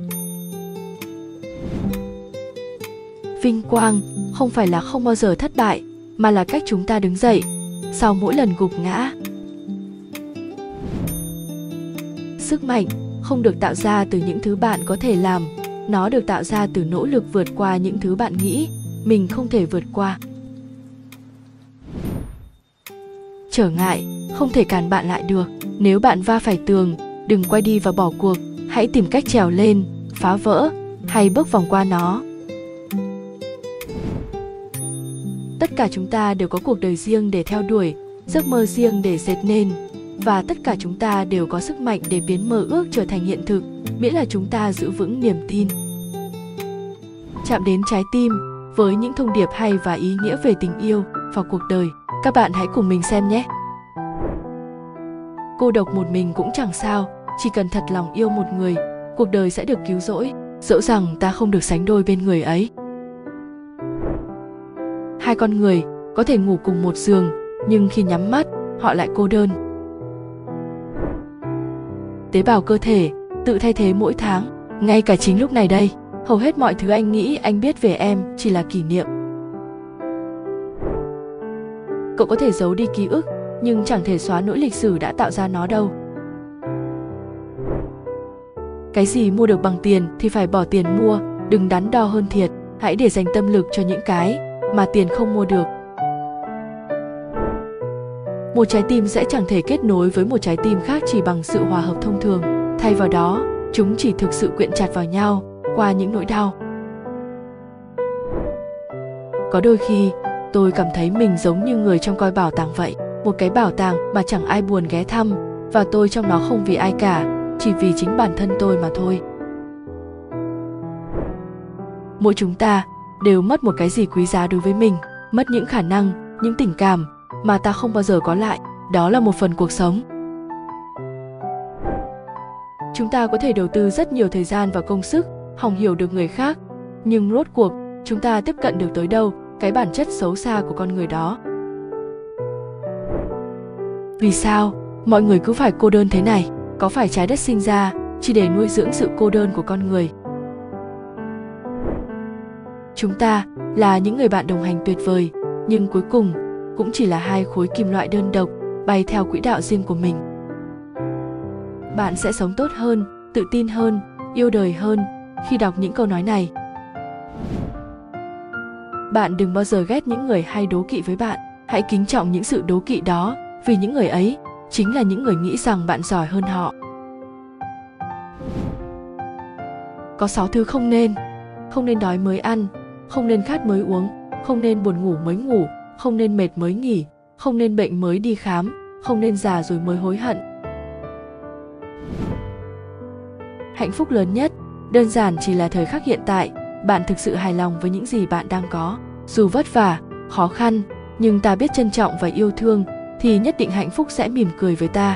Vinh quang không phải là không bao giờ thất bại, mà là cách chúng ta đứng dậy sau mỗi lần gục ngã. Sức mạnh không được tạo ra từ những thứ bạn có thể làm, nó được tạo ra từ nỗ lực vượt qua những thứ bạn nghĩ mình không thể vượt qua. Trở ngại không thể cản bạn lại được. Nếu bạn va phải tường, đừng quay đi và bỏ cuộc, hãy tìm cách trèo lên, phá vỡ hay bước vòng qua nó. Tất cả chúng ta đều có cuộc đời riêng để theo đuổi, giấc mơ riêng để dệt nên, và tất cả chúng ta đều có sức mạnh để biến mơ ước trở thành hiện thực, miễn là chúng ta giữ vững niềm tin. Chạm đến trái tim với những thông điệp hay và ý nghĩa về tình yêu và cuộc đời. Các bạn hãy cùng mình xem nhé! Cô độc một mình cũng chẳng sao, chỉ cần thật lòng yêu một người, cuộc đời sẽ được cứu rỗi, dẫu rằng ta không được sánh đôi bên người ấy. Hai con người có thể ngủ cùng một giường, nhưng khi nhắm mắt, họ lại cô đơn. Tế bào cơ thể tự thay thế mỗi tháng, ngay cả chính lúc này đây, hầu hết mọi thứ anh nghĩ anh biết về em chỉ là kỷ niệm. Cậu có thể giấu đi ký ức, nhưng chẳng thể xóa nỗi lịch sử đã tạo ra nó đâu. Cái gì mua được bằng tiền thì phải bỏ tiền mua, đừng đắn đo hơn thiệt, hãy để dành tâm lực cho những cái mà tiền không mua được. Một trái tim sẽ chẳng thể kết nối với một trái tim khác chỉ bằng sự hòa hợp thông thường, thay vào đó, chúng chỉ thực sự quyện chặt vào nhau qua những nỗi đau. Có đôi khi, tôi cảm thấy mình giống như người trong coi bảo tàng vậy, một cái bảo tàng mà chẳng ai buồn ghé thăm, và tôi trong nó không vì ai cả, chỉ vì chính bản thân tôi mà thôi. Mỗi chúng ta đều mất một cái gì quý giá đối với mình, mất những khả năng, những tình cảm mà ta không bao giờ có lại, đó là một phần cuộc sống. Chúng ta có thể đầu tư rất nhiều thời gian và công sức, hòng hiểu được người khác, nhưng rốt cuộc, chúng ta tiếp cận được tới đâu cái bản chất xấu xa của con người đó. Vì sao mọi người cứ phải cô đơn thế này? Có phải trái đất sinh ra chỉ để nuôi dưỡng sự cô đơn của con người? Chúng ta là những người bạn đồng hành tuyệt vời, nhưng cuối cùng cũng chỉ là hai khối kim loại đơn độc bay theo quỹ đạo riêng của mình. Bạn sẽ sống tốt hơn, tự tin hơn, yêu đời hơn khi đọc những câu nói này. Bạn đừng bao giờ ghét những người hay đố kỵ với bạn, hãy kính trọng những sự đố kỵ đó, vì những người ấy chính là những người nghĩ rằng bạn giỏi hơn họ. Có sáu thứ không nên. Không nên đói mới ăn, không nên khát mới uống, không nên buồn ngủ mới ngủ, không nên mệt mới nghỉ, không nên bệnh mới đi khám, không nên già rồi mới hối hận. Hạnh phúc lớn nhất, đơn giản chỉ là thời khắc hiện tại, bạn thực sự hài lòng với những gì bạn đang có. Dù vất vả, khó khăn, nhưng ta biết trân trọng và yêu thương, thì nhất định hạnh phúc sẽ mỉm cười với ta.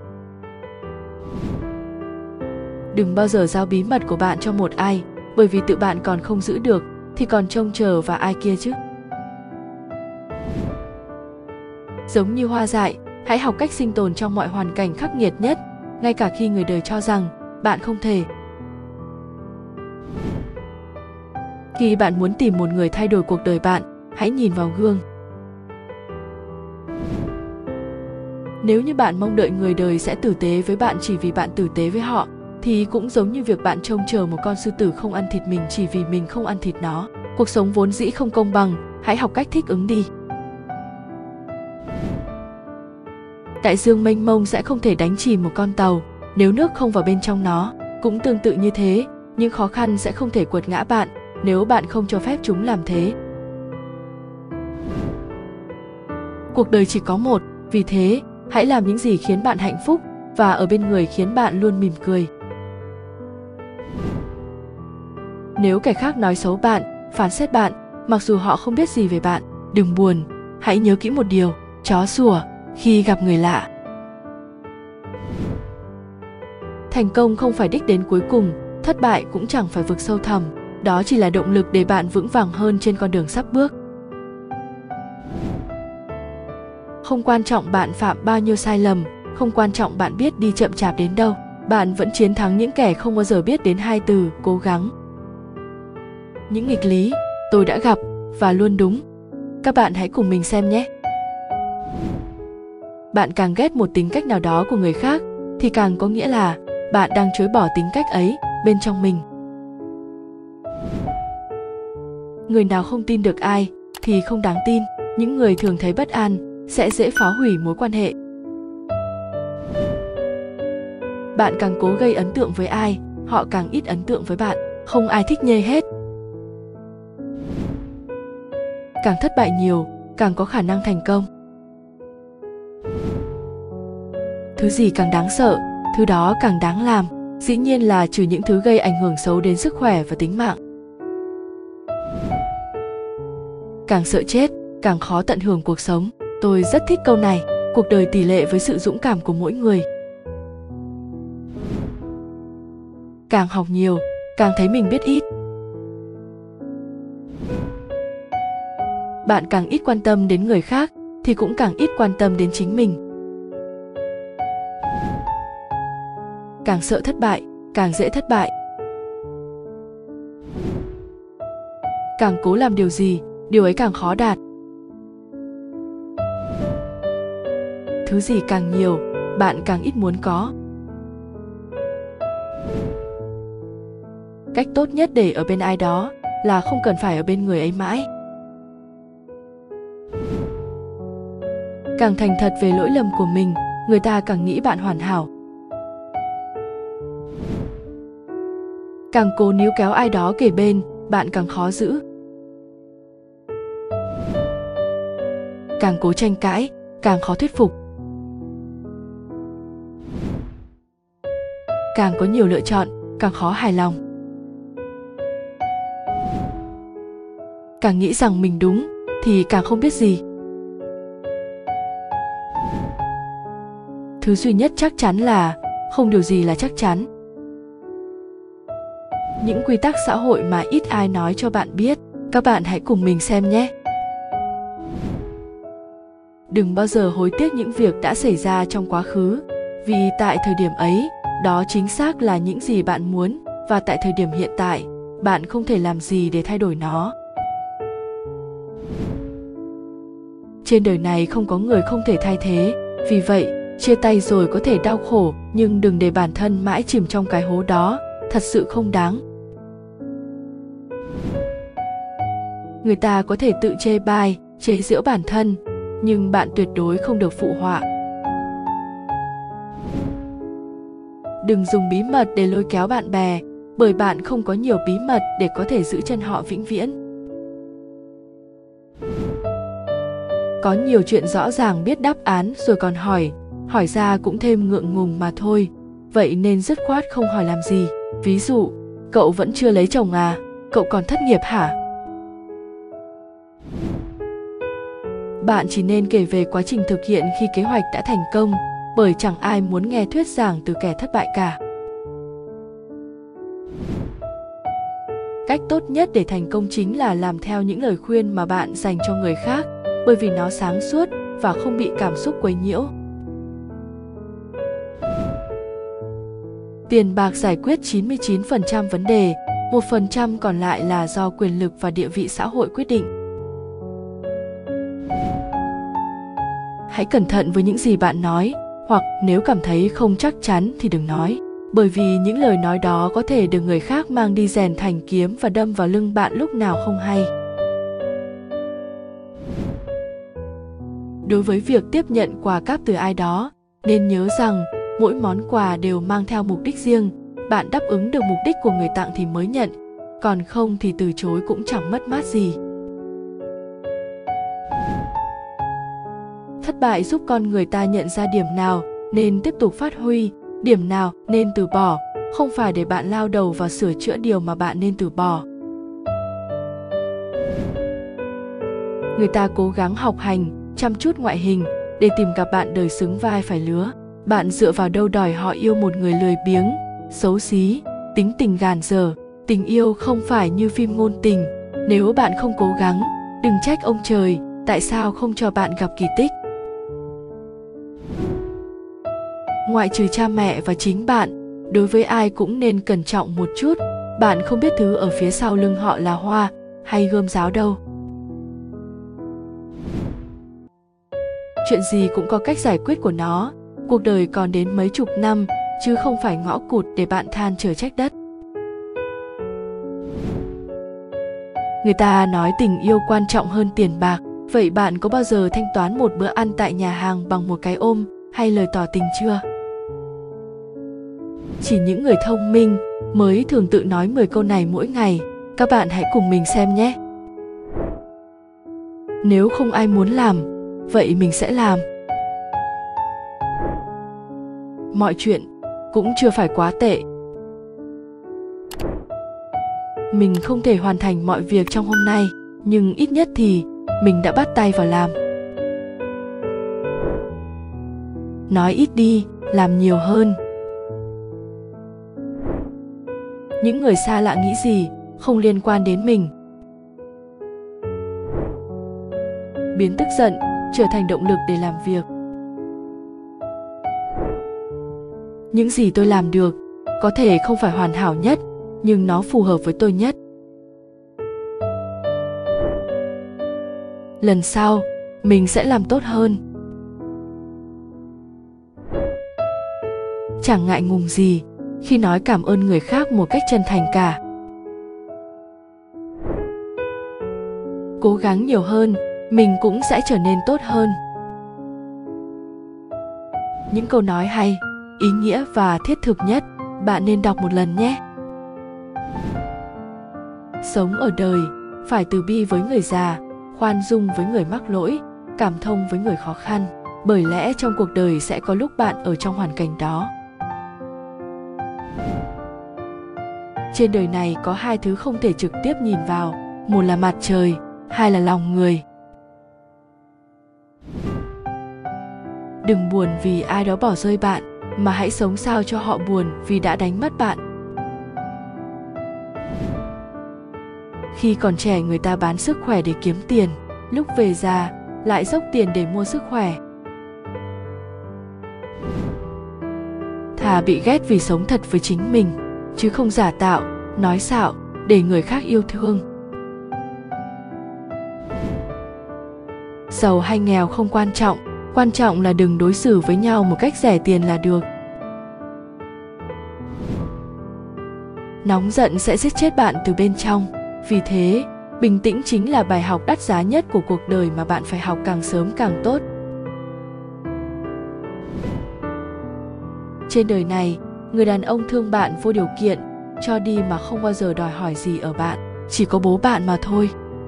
Đừng bao giờ giao bí mật của bạn cho một ai, bởi vì tự bạn còn không giữ được, thì còn trông chờ vào ai kia chứ. Giống như hoa dại, hãy học cách sinh tồn trong mọi hoàn cảnh khắc nghiệt nhất, ngay cả khi người đời cho rằng bạn không thể. Khi bạn muốn tìm một người thay đổi cuộc đời bạn, hãy nhìn vào gương. Nếu như bạn mong đợi người đời sẽ tử tế với bạn chỉ vì bạn tử tế với họ, thì cũng giống như việc bạn trông chờ một con sư tử không ăn thịt mình chỉ vì mình không ăn thịt nó. Cuộc sống vốn dĩ không công bằng, hãy học cách thích ứng đi. Đại dương mênh mông sẽ không thể đánh chìm một con tàu nếu nước không vào bên trong nó. Cũng tương tự như thế, những khó khăn sẽ không thể quật ngã bạn nếu bạn không cho phép chúng làm thế. Cuộc đời chỉ có một, vì thế hãy làm những gì khiến bạn hạnh phúc và ở bên người khiến bạn luôn mỉm cười. Nếu kẻ khác nói xấu bạn, phán xét bạn, mặc dù họ không biết gì về bạn, đừng buồn, hãy nhớ kỹ một điều, chó sủa khi gặp người lạ. Thành công không phải đích đến cuối cùng, thất bại cũng chẳng phải vực sâu thẳm, đó chỉ là động lực để bạn vững vàng hơn trên con đường sắp bước. Không quan trọng bạn phạm bao nhiêu sai lầm, không quan trọng bạn biết đi chậm chạp đến đâu, bạn vẫn chiến thắng những kẻ không bao giờ biết đến hai từ cố gắng. Những nghịch lý tôi đã gặp và luôn đúng. Các bạn hãy cùng mình xem nhé. Bạn càng ghét một tính cách nào đó của người khác thì càng có nghĩa là bạn đang chối bỏ tính cách ấy bên trong mình. Người nào không tin được ai thì không đáng tin. Những người thường thấy bất an sẽ dễ phá hủy mối quan hệ. Bạn càng cố gây ấn tượng với ai, họ càng ít ấn tượng với bạn. Không ai thích nhê hết. Càng thất bại nhiều, càng có khả năng thành công. Thứ gì càng đáng sợ, thứ đó càng đáng làm. Dĩ nhiên là trừ những thứ gây ảnh hưởng xấu đến sức khỏe và tính mạng. Càng sợ chết, càng khó tận hưởng cuộc sống. Tôi rất thích câu này. Cuộc đời tỷ lệ với sự dũng cảm của mỗi người. Càng học nhiều, càng thấy mình biết ít. Bạn càng ít quan tâm đến người khác, thì cũng càng ít quan tâm đến chính mình. Càng sợ thất bại, càng dễ thất bại. Càng cố làm điều gì, điều ấy càng khó đạt. Thứ gì càng nhiều, bạn càng ít muốn có. Cách tốt nhất để ở bên ai đó là không cần phải ở bên người ấy mãi. Càng thành thật về lỗi lầm của mình, người ta càng nghĩ bạn hoàn hảo. Càng cố níu kéo ai đó kề bên, bạn càng khó giữ. Càng cố tranh cãi, càng khó thuyết phục. Càng có nhiều lựa chọn, càng khó hài lòng. Càng nghĩ rằng mình đúng, thì càng không biết gì. Thứ duy nhất chắc chắn là không điều gì là chắc chắn. Những quy tắc xã hội mà ít ai nói cho bạn biết, các bạn hãy cùng mình xem nhé. Đừng bao giờ hối tiếc những việc đã xảy ra trong quá khứ, vì tại thời điểm ấy, đó chính xác là những gì bạn muốn, và tại thời điểm hiện tại, bạn không thể làm gì để thay đổi nó. Trên đời này không có người không thể thay thế, vì vậy, chia tay rồi có thể đau khổ, nhưng đừng để bản thân mãi chìm trong cái hố đó, thật sự không đáng. Người ta có thể tự chê bai, chế giễu bản thân, nhưng bạn tuyệt đối không được phụ họa. Đừng dùng bí mật để lôi kéo bạn bè, bởi bạn không có nhiều bí mật để có thể giữ chân họ vĩnh viễn. Có nhiều chuyện rõ ràng biết đáp án rồi còn hỏi, hỏi ra cũng thêm ngượng ngùng mà thôi, vậy nên dứt khoát không hỏi làm gì. Ví dụ, cậu vẫn chưa lấy chồng à, cậu còn thất nghiệp hả? Bạn chỉ nên kể về quá trình thực hiện khi kế hoạch đã thành công, bởi chẳng ai muốn nghe thuyết giảng từ kẻ thất bại cả. Cách tốt nhất để thành công chính là làm theo những lời khuyên mà bạn dành cho người khác, bởi vì nó sáng suốt và không bị cảm xúc quấy nhiễu. Tiền bạc giải quyết chín mươi chín phần trăm vấn đề, một phần trăm còn lại là do quyền lực và địa vị xã hội quyết định. Hãy cẩn thận với những gì bạn nói, hoặc nếu cảm thấy không chắc chắn thì đừng nói, bởi vì những lời nói đó có thể được người khác mang đi rèn thành kiếm và đâm vào lưng bạn lúc nào không hay. Đối với việc tiếp nhận quà cáp từ ai đó, nên nhớ rằng mỗi món quà đều mang theo mục đích riêng, bạn đáp ứng được mục đích của người tặng thì mới nhận, còn không thì từ chối cũng chẳng mất mát gì. Thất bại giúp con người ta nhận ra điểm nào nên tiếp tục phát huy, điểm nào nên từ bỏ, không phải để bạn lao đầu vào sửa chữa điều mà bạn nên từ bỏ. Người ta cố gắng học hành, chăm chút ngoại hình để tìm gặp bạn đời xứng vai phải lứa. Bạn dựa vào đâu đòi họ yêu một người lười biếng, xấu xí, tính tình gàn dở? Tình yêu không phải như phim ngôn tình. Nếu bạn không cố gắng, đừng trách ông trời tại sao không cho bạn gặp kỳ tích. Ngoại trừ cha mẹ và chính bạn, đối với ai cũng nên cẩn trọng một chút. Bạn không biết thứ ở phía sau lưng họ là hoa hay gươm giáo đâu. Chuyện gì cũng có cách giải quyết của nó. Cuộc đời còn đến mấy chục năm, chứ không phải ngõ cụt để bạn than trời trách đất. Người ta nói tình yêu quan trọng hơn tiền bạc. Vậy bạn có bao giờ thanh toán một bữa ăn tại nhà hàng bằng một cái ôm hay lời tỏ tình chưa? Chỉ những người thông minh mới thường tự nói mười câu này mỗi ngày. Các bạn hãy cùng mình xem nhé. Nếu không ai muốn làm, vậy mình sẽ làm. Mọi chuyện cũng chưa phải quá tệ. Mình không thể hoàn thành mọi việc trong hôm nay, nhưng ít nhất thì mình đã bắt tay vào làm. Nói ít đi, làm nhiều hơn. Những người xa lạ nghĩ gì không liên quan đến mình. Biến tức giận trở thành động lực để làm việc. Những gì tôi làm được có thể không phải hoàn hảo nhất, nhưng nó phù hợp với tôi nhất. Lần sau, mình sẽ làm tốt hơn. Chẳng ngại ngùng gì khi nói cảm ơn người khác một cách chân thành cả. Cố gắng nhiều hơn, mình cũng sẽ trở nên tốt hơn. Những câu nói hay, ý nghĩa và thiết thực nhất, bạn nên đọc một lần nhé. Sống ở đời, phải từ bi với người già, khoan dung với người mắc lỗi, cảm thông với người khó khăn, bởi lẽ trong cuộc đời sẽ có lúc bạn ở trong hoàn cảnh đó. Trên đời này có hai thứ không thể trực tiếp nhìn vào, một là mặt trời, hai là lòng người. Đừng buồn vì ai đó bỏ rơi bạn, mà hãy sống sao cho họ buồn vì đã đánh mất bạn. Khi còn trẻ người ta bán sức khỏe để kiếm tiền, lúc về già lại dốc tiền để mua sức khỏe. Thà bị ghét vì sống thật với chính mình, chứ không giả tạo, nói xạo để người khác yêu thương. Giàu hay nghèo không quan trọng, quan trọng là đừng đối xử với nhau một cách rẻ tiền là được. Nóng giận sẽ giết chết bạn từ bên trong. Vì thế, bình tĩnh chính là bài học đắt giá nhất của cuộc đời mà bạn phải học càng sớm càng tốt. Trên đời này, người đàn ông thương bạn vô điều kiện, cho đi mà không bao giờ đòi hỏi gì ở bạn, chỉ có bố bạn mà thôi.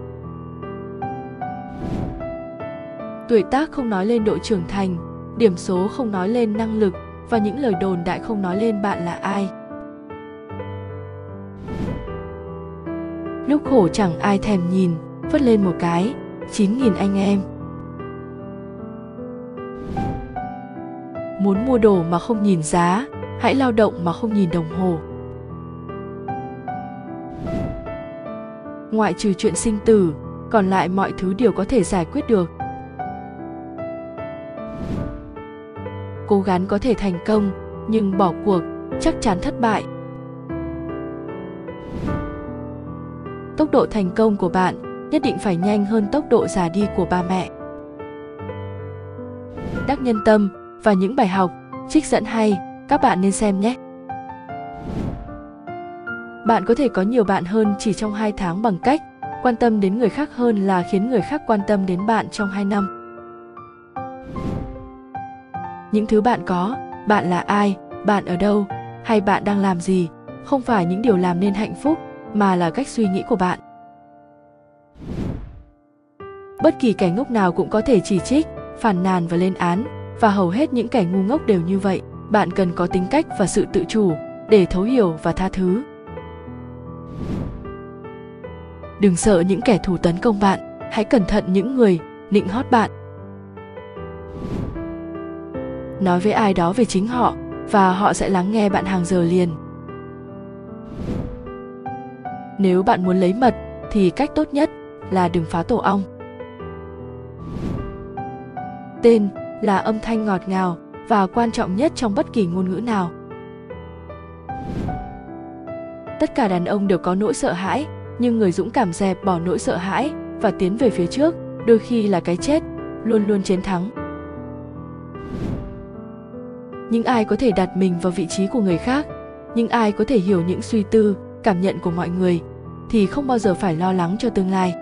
Tuổi tác không nói lên độ trưởng thành, điểm số không nói lên năng lực, và những lời đồn đại không nói lên bạn là ai. Lúc khổ chẳng ai thèm nhìn, phất lên một cái, chín nghìn anh em. Muốn mua đồ mà không nhìn giá, hãy lao động mà không nhìn đồng hồ. Ngoại trừ chuyện sinh tử, còn lại mọi thứ đều có thể giải quyết được. Cố gắng có thể thành công, nhưng bỏ cuộc chắc chắn thất bại. Tốc độ thành công của bạn nhất định phải nhanh hơn tốc độ già đi của ba mẹ. Đắc Nhân Tâm và những bài học, trích dẫn hay, các bạn nên xem nhé. Bạn có thể có nhiều bạn hơn chỉ trong hai tháng bằng cách quan tâm đến người khác hơn là khiến người khác quan tâm đến bạn trong hai năm. Những thứ bạn có, bạn là ai, bạn ở đâu, hay bạn đang làm gì, không phải những điều làm nên hạnh phúc, mà là cách suy nghĩ của bạn. Bất kỳ kẻ ngốc nào cũng có thể chỉ trích, phàn nàn và lên án, và hầu hết những kẻ ngu ngốc đều như vậy. Bạn cần có tính cách và sự tự chủ để thấu hiểu và tha thứ. Đừng sợ những kẻ thù tấn công bạn, hãy cẩn thận những người nịnh hót bạn. Nói với ai đó về chính họ, và họ sẽ lắng nghe bạn hàng giờ liền. Nếu bạn muốn lấy mật, thì cách tốt nhất là đừng phá tổ ong. Tên là âm thanh ngọt ngào và quan trọng nhất trong bất kỳ ngôn ngữ nào. Tất cả đàn ông đều có nỗi sợ hãi, nhưng người dũng cảm dẹp bỏ nỗi sợ hãi và tiến về phía trước, đôi khi là cái chết, luôn luôn chiến thắng. Những ai có thể đặt mình vào vị trí của người khác, những ai có thể hiểu những suy tư, cảm nhận của mọi người, thì không bao giờ phải lo lắng cho tương lai.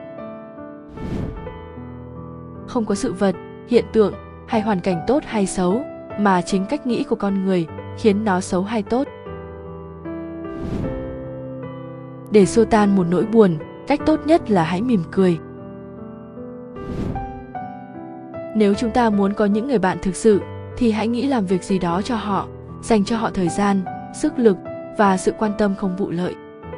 Không có sự vật, hiện tượng hay hoàn cảnh tốt hay xấu, mà chính cách nghĩ của con người khiến nó xấu hay tốt. Để xua tan một nỗi buồn, cách tốt nhất là hãy mỉm cười. Nếu chúng ta muốn có những người bạn thực sự, thì hãy nghĩ làm việc gì đó cho họ, dành cho họ thời gian, sức lực và sự quan tâm không vụ lợi.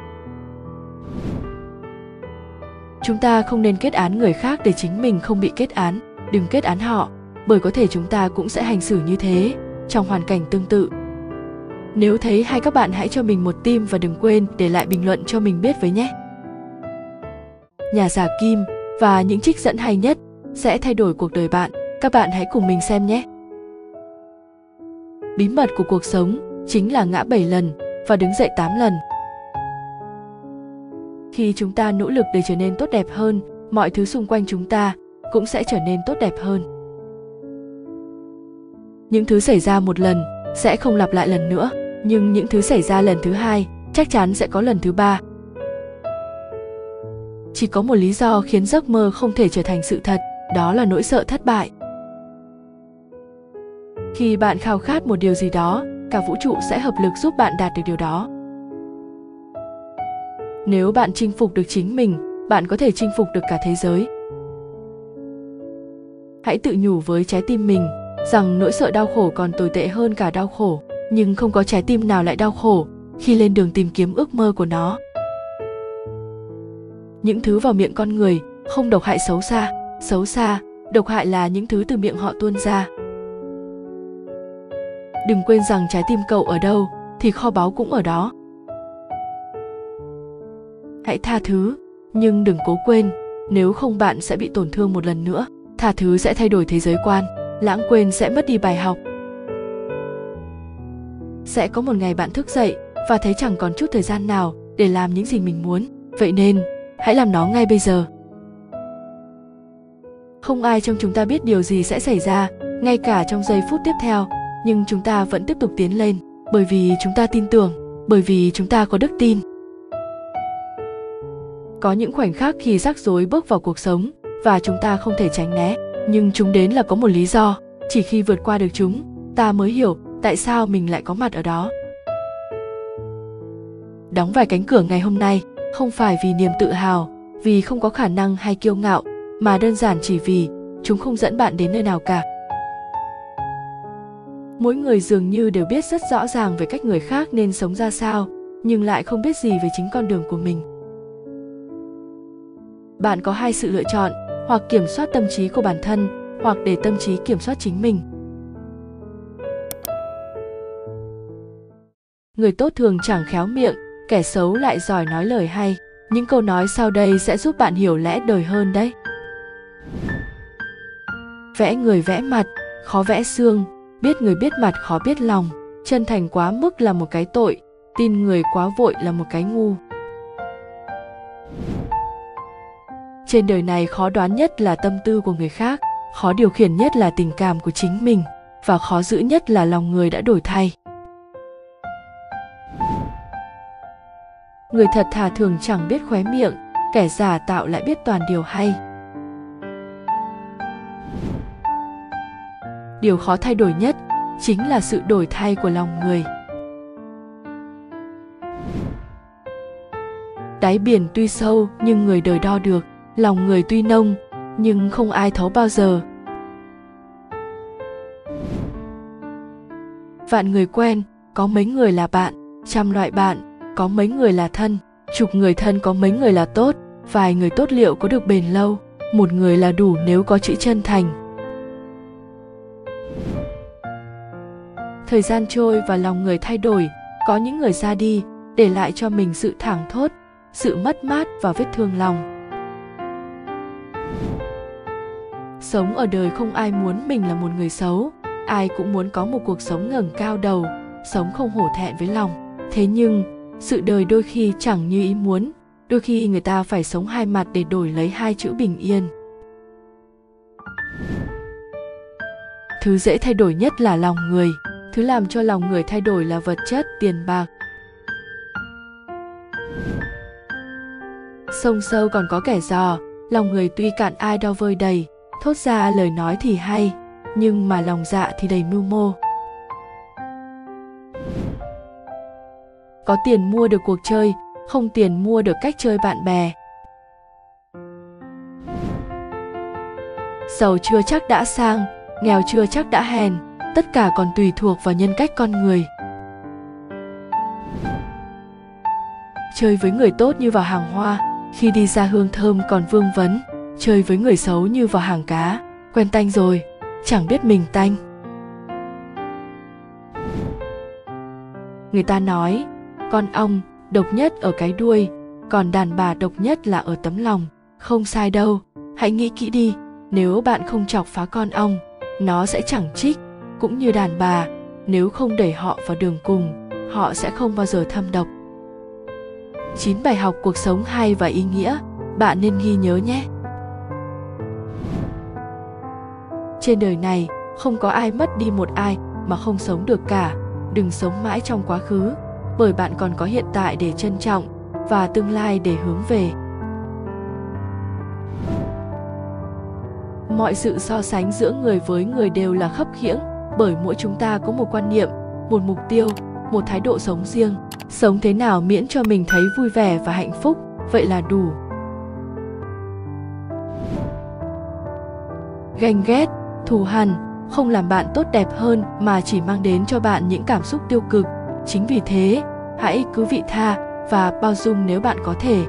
Chúng ta không nên kết án người khác để chính mình không bị kết án. Đừng kết án họ, bởi có thể chúng ta cũng sẽ hành xử như thế trong hoàn cảnh tương tự. Nếu thấy hay các bạn hãy cho mình một tim và đừng quên để lại bình luận cho mình biết với nhé. Nhà giả kim và những trích dẫn hay nhất sẽ thay đổi cuộc đời bạn. Các bạn hãy cùng mình xem nhé. Bí mật của cuộc sống chính là ngã bảy lần và đứng dậy tám lần. Khi chúng ta nỗ lực để trở nên tốt đẹp hơn, mọi thứ xung quanh chúng ta cũng sẽ trở nên tốt đẹp hơn. Những thứ xảy ra một lần sẽ không lặp lại lần nữa, nhưng những thứ xảy ra lần thứ hai chắc chắn sẽ có lần thứ ba. Chỉ có một lý do khiến giấc mơ không thể trở thành sự thật, đó là nỗi sợ thất bại. Khi bạn khao khát một điều gì đó, cả vũ trụ sẽ hợp lực giúp bạn đạt được điều đó. Nếu bạn chinh phục được chính mình, bạn có thể chinh phục được cả thế giới. Hãy tự nhủ với trái tim mình rằng nỗi sợ đau khổ còn tồi tệ hơn cả đau khổ, nhưng không có trái tim nào lại đau khổ khi lên đường tìm kiếm ước mơ của nó. Những thứ vào miệng con người không độc hại xấu xa, xấu xa, độc hại là những thứ từ miệng họ tuôn ra. Đừng quên rằng trái tim cậu ở đâu thì kho báu cũng ở đó. Hãy tha thứ, nhưng đừng cố quên, nếu không bạn sẽ bị tổn thương một lần nữa. Tha thứ sẽ thay đổi thế giới quan, lãng quên sẽ mất đi bài học. Sẽ có một ngày bạn thức dậy và thấy chẳng còn chút thời gian nào để làm những gì mình muốn. Vậy nên, hãy làm nó ngay bây giờ. Không ai trong chúng ta biết điều gì sẽ xảy ra, ngay cả trong giây phút tiếp theo, nhưng chúng ta vẫn tiếp tục tiến lên, bởi vì chúng ta tin tưởng, bởi vì chúng ta có đức tin. Có những khoảnh khắc khi rắc rối bước vào cuộc sống và chúng ta không thể tránh né, nhưng chúng đến là có một lý do. Chỉ khi vượt qua được chúng, ta mới hiểu tại sao mình lại có mặt ở đó. Đóng vài cánh cửa ngày hôm nay không phải vì niềm tự hào, vì không có khả năng hay kiêu ngạo, mà đơn giản chỉ vì chúng không dẫn bạn đến nơi nào cả. Mỗi người dường như đều biết rất rõ ràng về cách người khác nên sống ra sao, nhưng lại không biết gì về chính con đường của mình. Bạn có hai sự lựa chọn, hoặc kiểm soát tâm trí của bản thân, hoặc để tâm trí kiểm soát chính mình. Người tốt thường chẳng khéo miệng, kẻ xấu lại giỏi nói lời hay. Những câu nói sau đây sẽ giúp bạn hiểu lẽ đời hơn đấy. Vẽ người vẽ mặt, khó vẽ xương, biết người biết mặt khó biết lòng. Chân thành quá mức là một cái tội, tin người quá vội là một cái ngu. Trên đời này khó đoán nhất là tâm tư của người khác, khó điều khiển nhất là tình cảm của chính mình, và khó giữ nhất là lòng người đã đổi thay. Người thật thà thường chẳng biết khóe miệng, kẻ giả tạo lại biết toàn điều hay. Điều khó thay đổi nhất chính là sự đổi thay của lòng người. Đáy biển tuy sâu nhưng người đời đo được, lòng người tuy nông nhưng không ai thấu bao giờ. Vạn người quen, có mấy người là bạn, trăm loại bạn, có mấy người là thân, chục người thân có mấy người là tốt, vài người tốt liệu có được bền lâu, một người là đủ nếu có chữ chân thành. Thời gian trôi và lòng người thay đổi, có những người ra đi, để lại cho mình sự thảng thốt, sự mất mát và vết thương lòng. Sống ở đời không ai muốn mình là một người xấu, ai cũng muốn có một cuộc sống ngẩng cao đầu, sống không hổ thẹn với lòng. Thế nhưng, sự đời đôi khi chẳng như ý muốn, đôi khi người ta phải sống hai mặt để đổi lấy hai chữ bình yên. Thứ dễ thay đổi nhất là lòng người, thứ làm cho lòng người thay đổi là vật chất, tiền bạc. Sông sâu còn có kẻ dò, lòng người tuy cạn ai đo vơi đầy, thốt ra lời nói thì hay, nhưng mà lòng dạ thì đầy mưu mô. Có tiền mua được cuộc chơi, không tiền mua được cách chơi bạn bè. Giàu chưa chắc đã sang, nghèo chưa chắc đã hèn, tất cả còn tùy thuộc vào nhân cách con người. Chơi với người tốt như vào hàng hoa, khi đi ra hương thơm còn vương vấn. Chơi với người xấu như vào hàng cá, quen tanh rồi, chẳng biết mình tanh. Người ta nói, con ong độc nhất ở cái đuôi, còn đàn bà độc nhất là ở tấm lòng. Không sai đâu, hãy nghĩ kỹ đi, nếu bạn không chọc phá con ong, nó sẽ chẳng chích. Cũng như đàn bà, nếu không đẩy họ vào đường cùng, họ sẽ không bao giờ thâm độc. chín bài học cuộc sống hay và ý nghĩa, bạn nên ghi nhớ nhé. Trên đời này, không có ai mất đi một ai mà không sống được cả. Đừng sống mãi trong quá khứ, bởi bạn còn có hiện tại để trân trọng và tương lai để hướng về. Mọi sự so sánh giữa người với người đều là khập khiễng, bởi mỗi chúng ta có một quan niệm, một mục tiêu, một thái độ sống riêng. Sống thế nào miễn cho mình thấy vui vẻ và hạnh phúc, vậy là đủ. Ganh ghét, thù hằn không làm bạn tốt đẹp hơn mà chỉ mang đến cho bạn những cảm xúc tiêu cực. Chính vì thế, hãy cứ vị tha và bao dung nếu bạn có thể.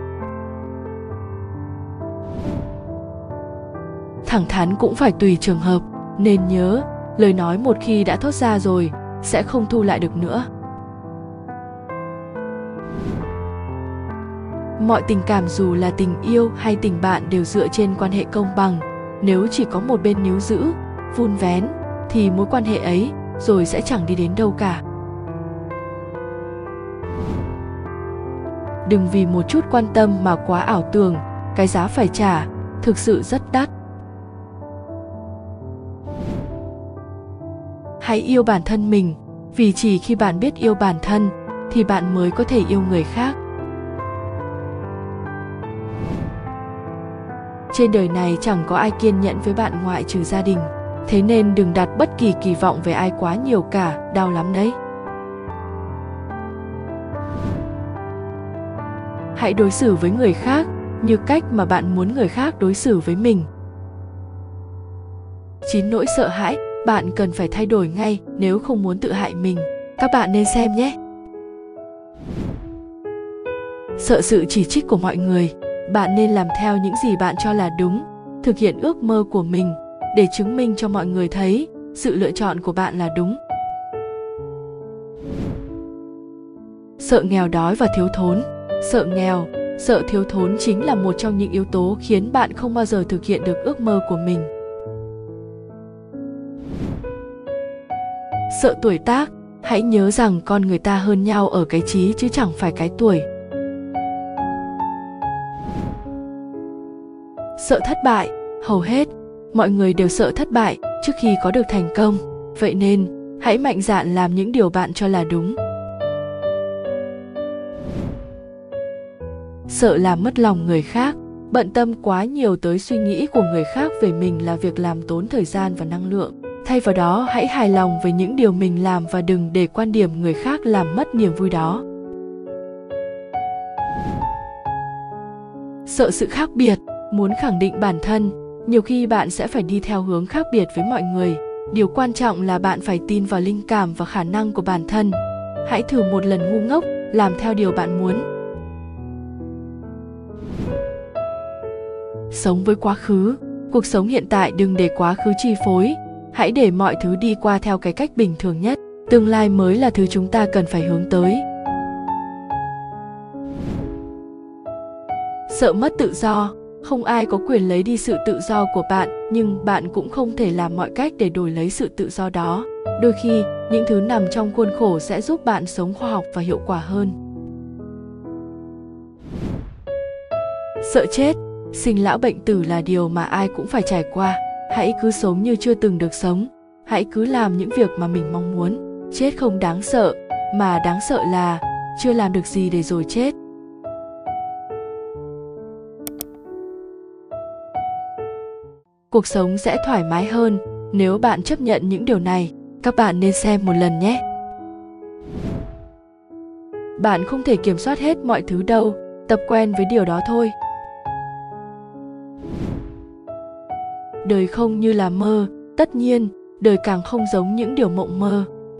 Thẳng thắn cũng phải tùy trường hợp, nên nhớ, lời nói một khi đã thốt ra rồi, sẽ không thu lại được nữa. Mọi tình cảm dù là tình yêu hay tình bạn đều dựa trên quan hệ công bằng. Nếu chỉ có một bên níu giữ, vun vén, thì mối quan hệ ấy rồi sẽ chẳng đi đến đâu cả. Đừng vì một chút quan tâm mà quá ảo tưởng, cái giá phải trả thực sự rất đắt. Hãy yêu bản thân mình, vì chỉ khi bạn biết yêu bản thân thì bạn mới có thể yêu người khác. Trên đời này chẳng có ai kiên nhẫn với bạn ngoại trừ gia đình. Thế nên đừng đặt bất kỳ kỳ vọng về ai quá nhiều cả, đau lắm đấy. Hãy đối xử với người khác như cách mà bạn muốn người khác đối xử với mình. chín nỗi sợ hãi, bạn cần phải thay đổi ngay nếu không muốn tự hại mình. Các bạn nên xem nhé. Sợ sự chỉ trích của mọi người, bạn nên làm theo những gì bạn cho là đúng, thực hiện ước mơ của mình để chứng minh cho mọi người thấy sự lựa chọn của bạn là đúng. Sợ nghèo đói và thiếu thốn, sợ nghèo, sợ thiếu thốn chính là một trong những yếu tố khiến bạn không bao giờ thực hiện được ước mơ của mình. Sợ tuổi tác, hãy nhớ rằng con người ta hơn nhau ở cái trí chứ chẳng phải cái tuổi. Sợ thất bại, hầu hết mọi người đều sợ thất bại trước khi có được thành công. Vậy nên, hãy mạnh dạn làm những điều bạn cho là đúng. Sợ làm mất lòng người khác, bận tâm quá nhiều tới suy nghĩ của người khác về mình là việc làm tốn thời gian và năng lượng. Thay vào đó, hãy hài lòng với những điều mình làm và đừng để quan điểm người khác làm mất niềm vui đó. Sợ sự khác biệt, muốn khẳng định bản thân, nhiều khi bạn sẽ phải đi theo hướng khác biệt với mọi người. Điều quan trọng là bạn phải tin vào linh cảm và khả năng của bản thân. Hãy thử một lần ngu ngốc, làm theo điều bạn muốn. Sống với quá khứ, cuộc sống hiện tại đừng để quá khứ chi phối. Hãy để mọi thứ đi qua theo cái cách bình thường nhất. Tương lai mới là thứ chúng ta cần phải hướng tới. Sợ mất tự do, không ai có quyền lấy đi sự tự do của bạn, nhưng bạn cũng không thể làm mọi cách để đổi lấy sự tự do đó. Đôi khi, những thứ nằm trong khuôn khổ sẽ giúp bạn sống khoa học và hiệu quả hơn. Sợ chết, sinh lão bệnh tử là điều mà ai cũng phải trải qua. Hãy cứ sống như chưa từng được sống. Hãy cứ làm những việc mà mình mong muốn. Chết không đáng sợ, mà đáng sợ là chưa làm được gì để rồi chết. Cuộc sống sẽ thoải mái hơn nếu bạn chấp nhận những điều này. Các bạn nên xem một lần nhé. Bạn không thể kiểm soát hết mọi thứ đâu, tập quen với điều đó thôi. Đời không như là mơ, tất nhiên, đời càng không giống những điều mộng mơ.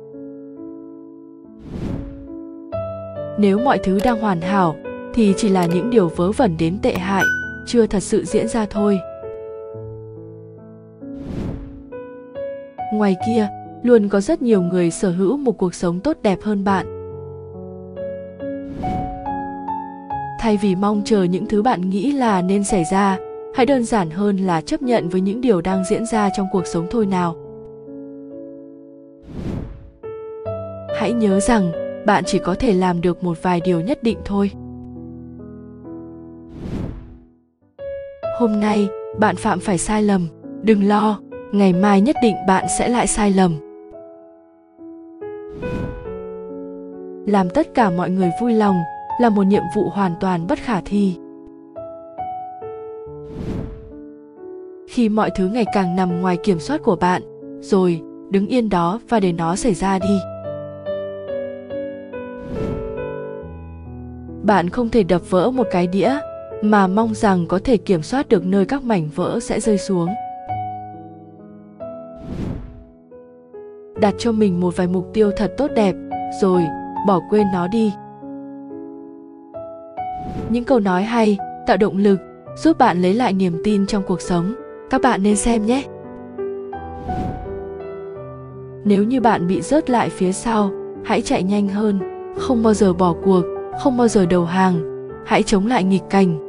Nếu mọi thứ đang hoàn hảo, thì chỉ là những điều vớ vẩn đến tệ hại, chưa thật sự diễn ra thôi. Ngoài kia, luôn có rất nhiều người sở hữu một cuộc sống tốt đẹp hơn bạn. Thay vì mong chờ những thứ bạn nghĩ là nên xảy ra, hãy đơn giản hơn là chấp nhận với những điều đang diễn ra trong cuộc sống thôi nào. Hãy nhớ rằng, bạn chỉ có thể làm được một vài điều nhất định thôi. Hôm nay, bạn phạm phải sai lầm, đừng lo, ngày mai nhất định bạn sẽ lại sai lầm. Làm tất cả mọi người vui lòng là một nhiệm vụ hoàn toàn bất khả thi. Khi mọi thứ ngày càng nằm ngoài kiểm soát của bạn, rồi đứng yên đó và để nó xảy ra đi. Bạn không thể đập vỡ một cái đĩa mà mong rằng có thể kiểm soát được nơi các mảnh vỡ sẽ rơi xuống. Đặt cho mình một vài mục tiêu thật tốt đẹp, rồi bỏ quên nó đi. Những câu nói hay, tạo động lực, giúp bạn lấy lại niềm tin trong cuộc sống. Các bạn nên xem nhé! Nếu như bạn bị rớt lại phía sau, hãy chạy nhanh hơn, không bao giờ bỏ cuộc, không bao giờ đầu hàng, hãy chống lại nghịch cảnh.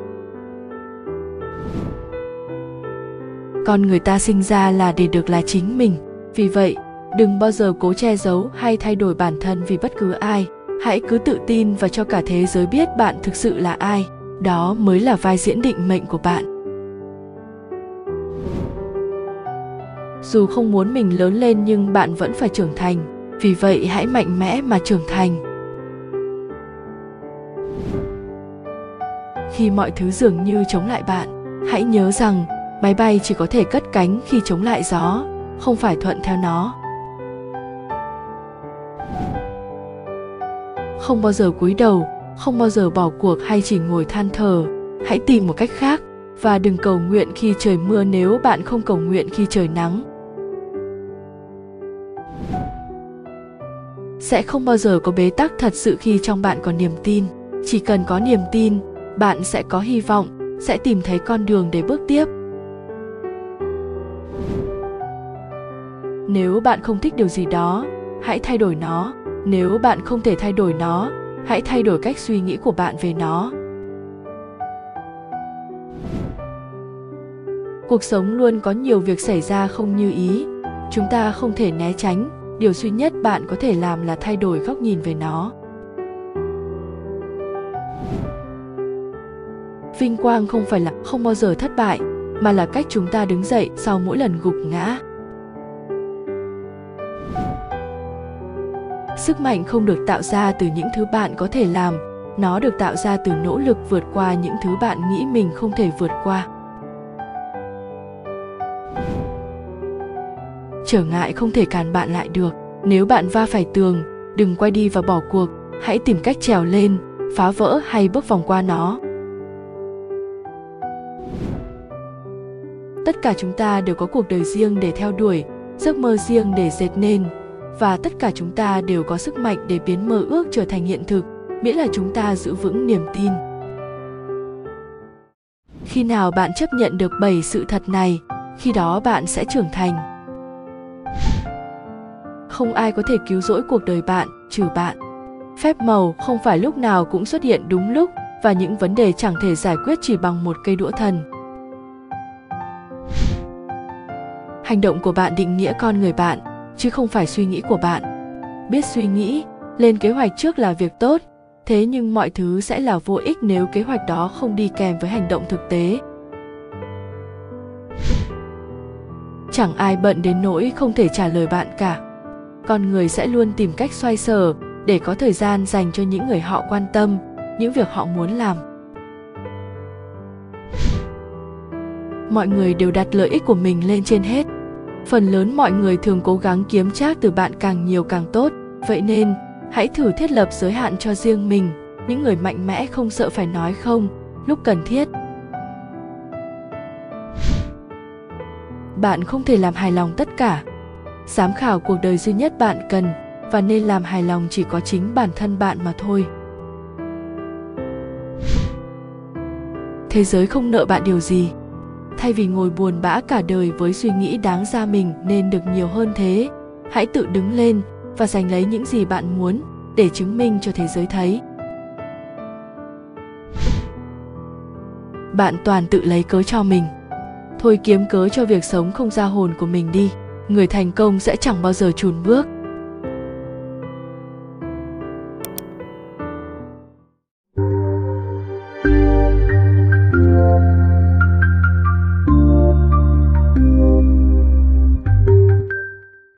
Con người ta sinh ra là để được là chính mình, vì vậy, đừng bao giờ cố che giấu hay thay đổi bản thân vì bất cứ ai. Hãy cứ tự tin và cho cả thế giới biết bạn thực sự là ai. Đó mới là vai diễn định mệnh của bạn. Dù không muốn mình lớn lên nhưng bạn vẫn phải trưởng thành. Vì vậy hãy mạnh mẽ mà trưởng thành. Khi mọi thứ dường như chống lại bạn, hãy nhớ rằng máy bay chỉ có thể cất cánh khi chống lại gió, không phải thuận theo nó. Không bao giờ cúi đầu, không bao giờ bỏ cuộc hay chỉ ngồi than thở. Hãy tìm một cách khác và đừng cầu nguyện khi trời mưa nếu bạn không cầu nguyện khi trời nắng. Sẽ không bao giờ có bế tắc thật sự khi trong bạn có niềm tin. Chỉ cần có niềm tin, bạn sẽ có hy vọng, sẽ tìm thấy con đường để bước tiếp. Nếu bạn không thích điều gì đó, hãy thay đổi nó. Nếu bạn không thể thay đổi nó, hãy thay đổi cách suy nghĩ của bạn về nó. Cuộc sống luôn có nhiều việc xảy ra không như ý. Chúng ta không thể né tránh. Điều duy nhất bạn có thể làm là thay đổi góc nhìn về nó. Vinh quang không phải là không bao giờ thất bại, mà là cách chúng ta đứng dậy sau mỗi lần gục ngã. Sức mạnh không được tạo ra từ những thứ bạn có thể làm, nó được tạo ra từ nỗ lực vượt qua những thứ bạn nghĩ mình không thể vượt qua. Trở ngại không thể cản bạn lại được. Nếu bạn va phải tường, đừng quay đi và bỏ cuộc, hãy tìm cách trèo lên, phá vỡ hay bước vòng qua nó. Tất cả chúng ta đều có cuộc đời riêng để theo đuổi, giấc mơ riêng để dệt nên, và tất cả chúng ta đều có sức mạnh để biến mơ ước trở thành hiện thực, miễn là chúng ta giữ vững niềm tin. Khi nào bạn chấp nhận được bảy sự thật này, khi đó bạn sẽ trưởng thành. Không ai có thể cứu rỗi cuộc đời bạn, trừ bạn. Phép màu không phải lúc nào cũng xuất hiện đúng lúc, và những vấn đề chẳng thể giải quyết chỉ bằng một cây đũa thần. Hành động của bạn định nghĩa con người bạn, chứ không phải suy nghĩ của bạn. Biết suy nghĩ, lên kế hoạch trước là việc tốt, thế nhưng mọi thứ sẽ là vô ích nếu kế hoạch đó không đi kèm với hành động thực tế. Chẳng ai bận đến nỗi không thể trả lời bạn cả. Con người sẽ luôn tìm cách xoay sở để có thời gian dành cho những người họ quan tâm, những việc họ muốn làm. Mọi người đều đặt lợi ích của mình lên trên hết. Phần lớn mọi người thường cố gắng kiếm trác từ bạn càng nhiều càng tốt. Vậy nên, hãy thử thiết lập giới hạn cho riêng mình. Những người mạnh mẽ không sợ phải nói không lúc cần thiết. Bạn không thể làm hài lòng tất cả. Giám khảo cuộc đời duy nhất bạn cần và nên làm hài lòng chỉ có chính bản thân bạn mà thôi. Thế giới không nợ bạn điều gì. Thay vì ngồi buồn bã cả đời với suy nghĩ đáng ra mình nên được nhiều hơn thế, hãy tự đứng lên và giành lấy những gì bạn muốn để chứng minh cho thế giới thấy. Bạn toàn tự lấy cớ cho mình. Thôi kiếm cớ cho việc sống không ra hồn của mình đi. Người thành công sẽ chẳng bao giờ chùn bước.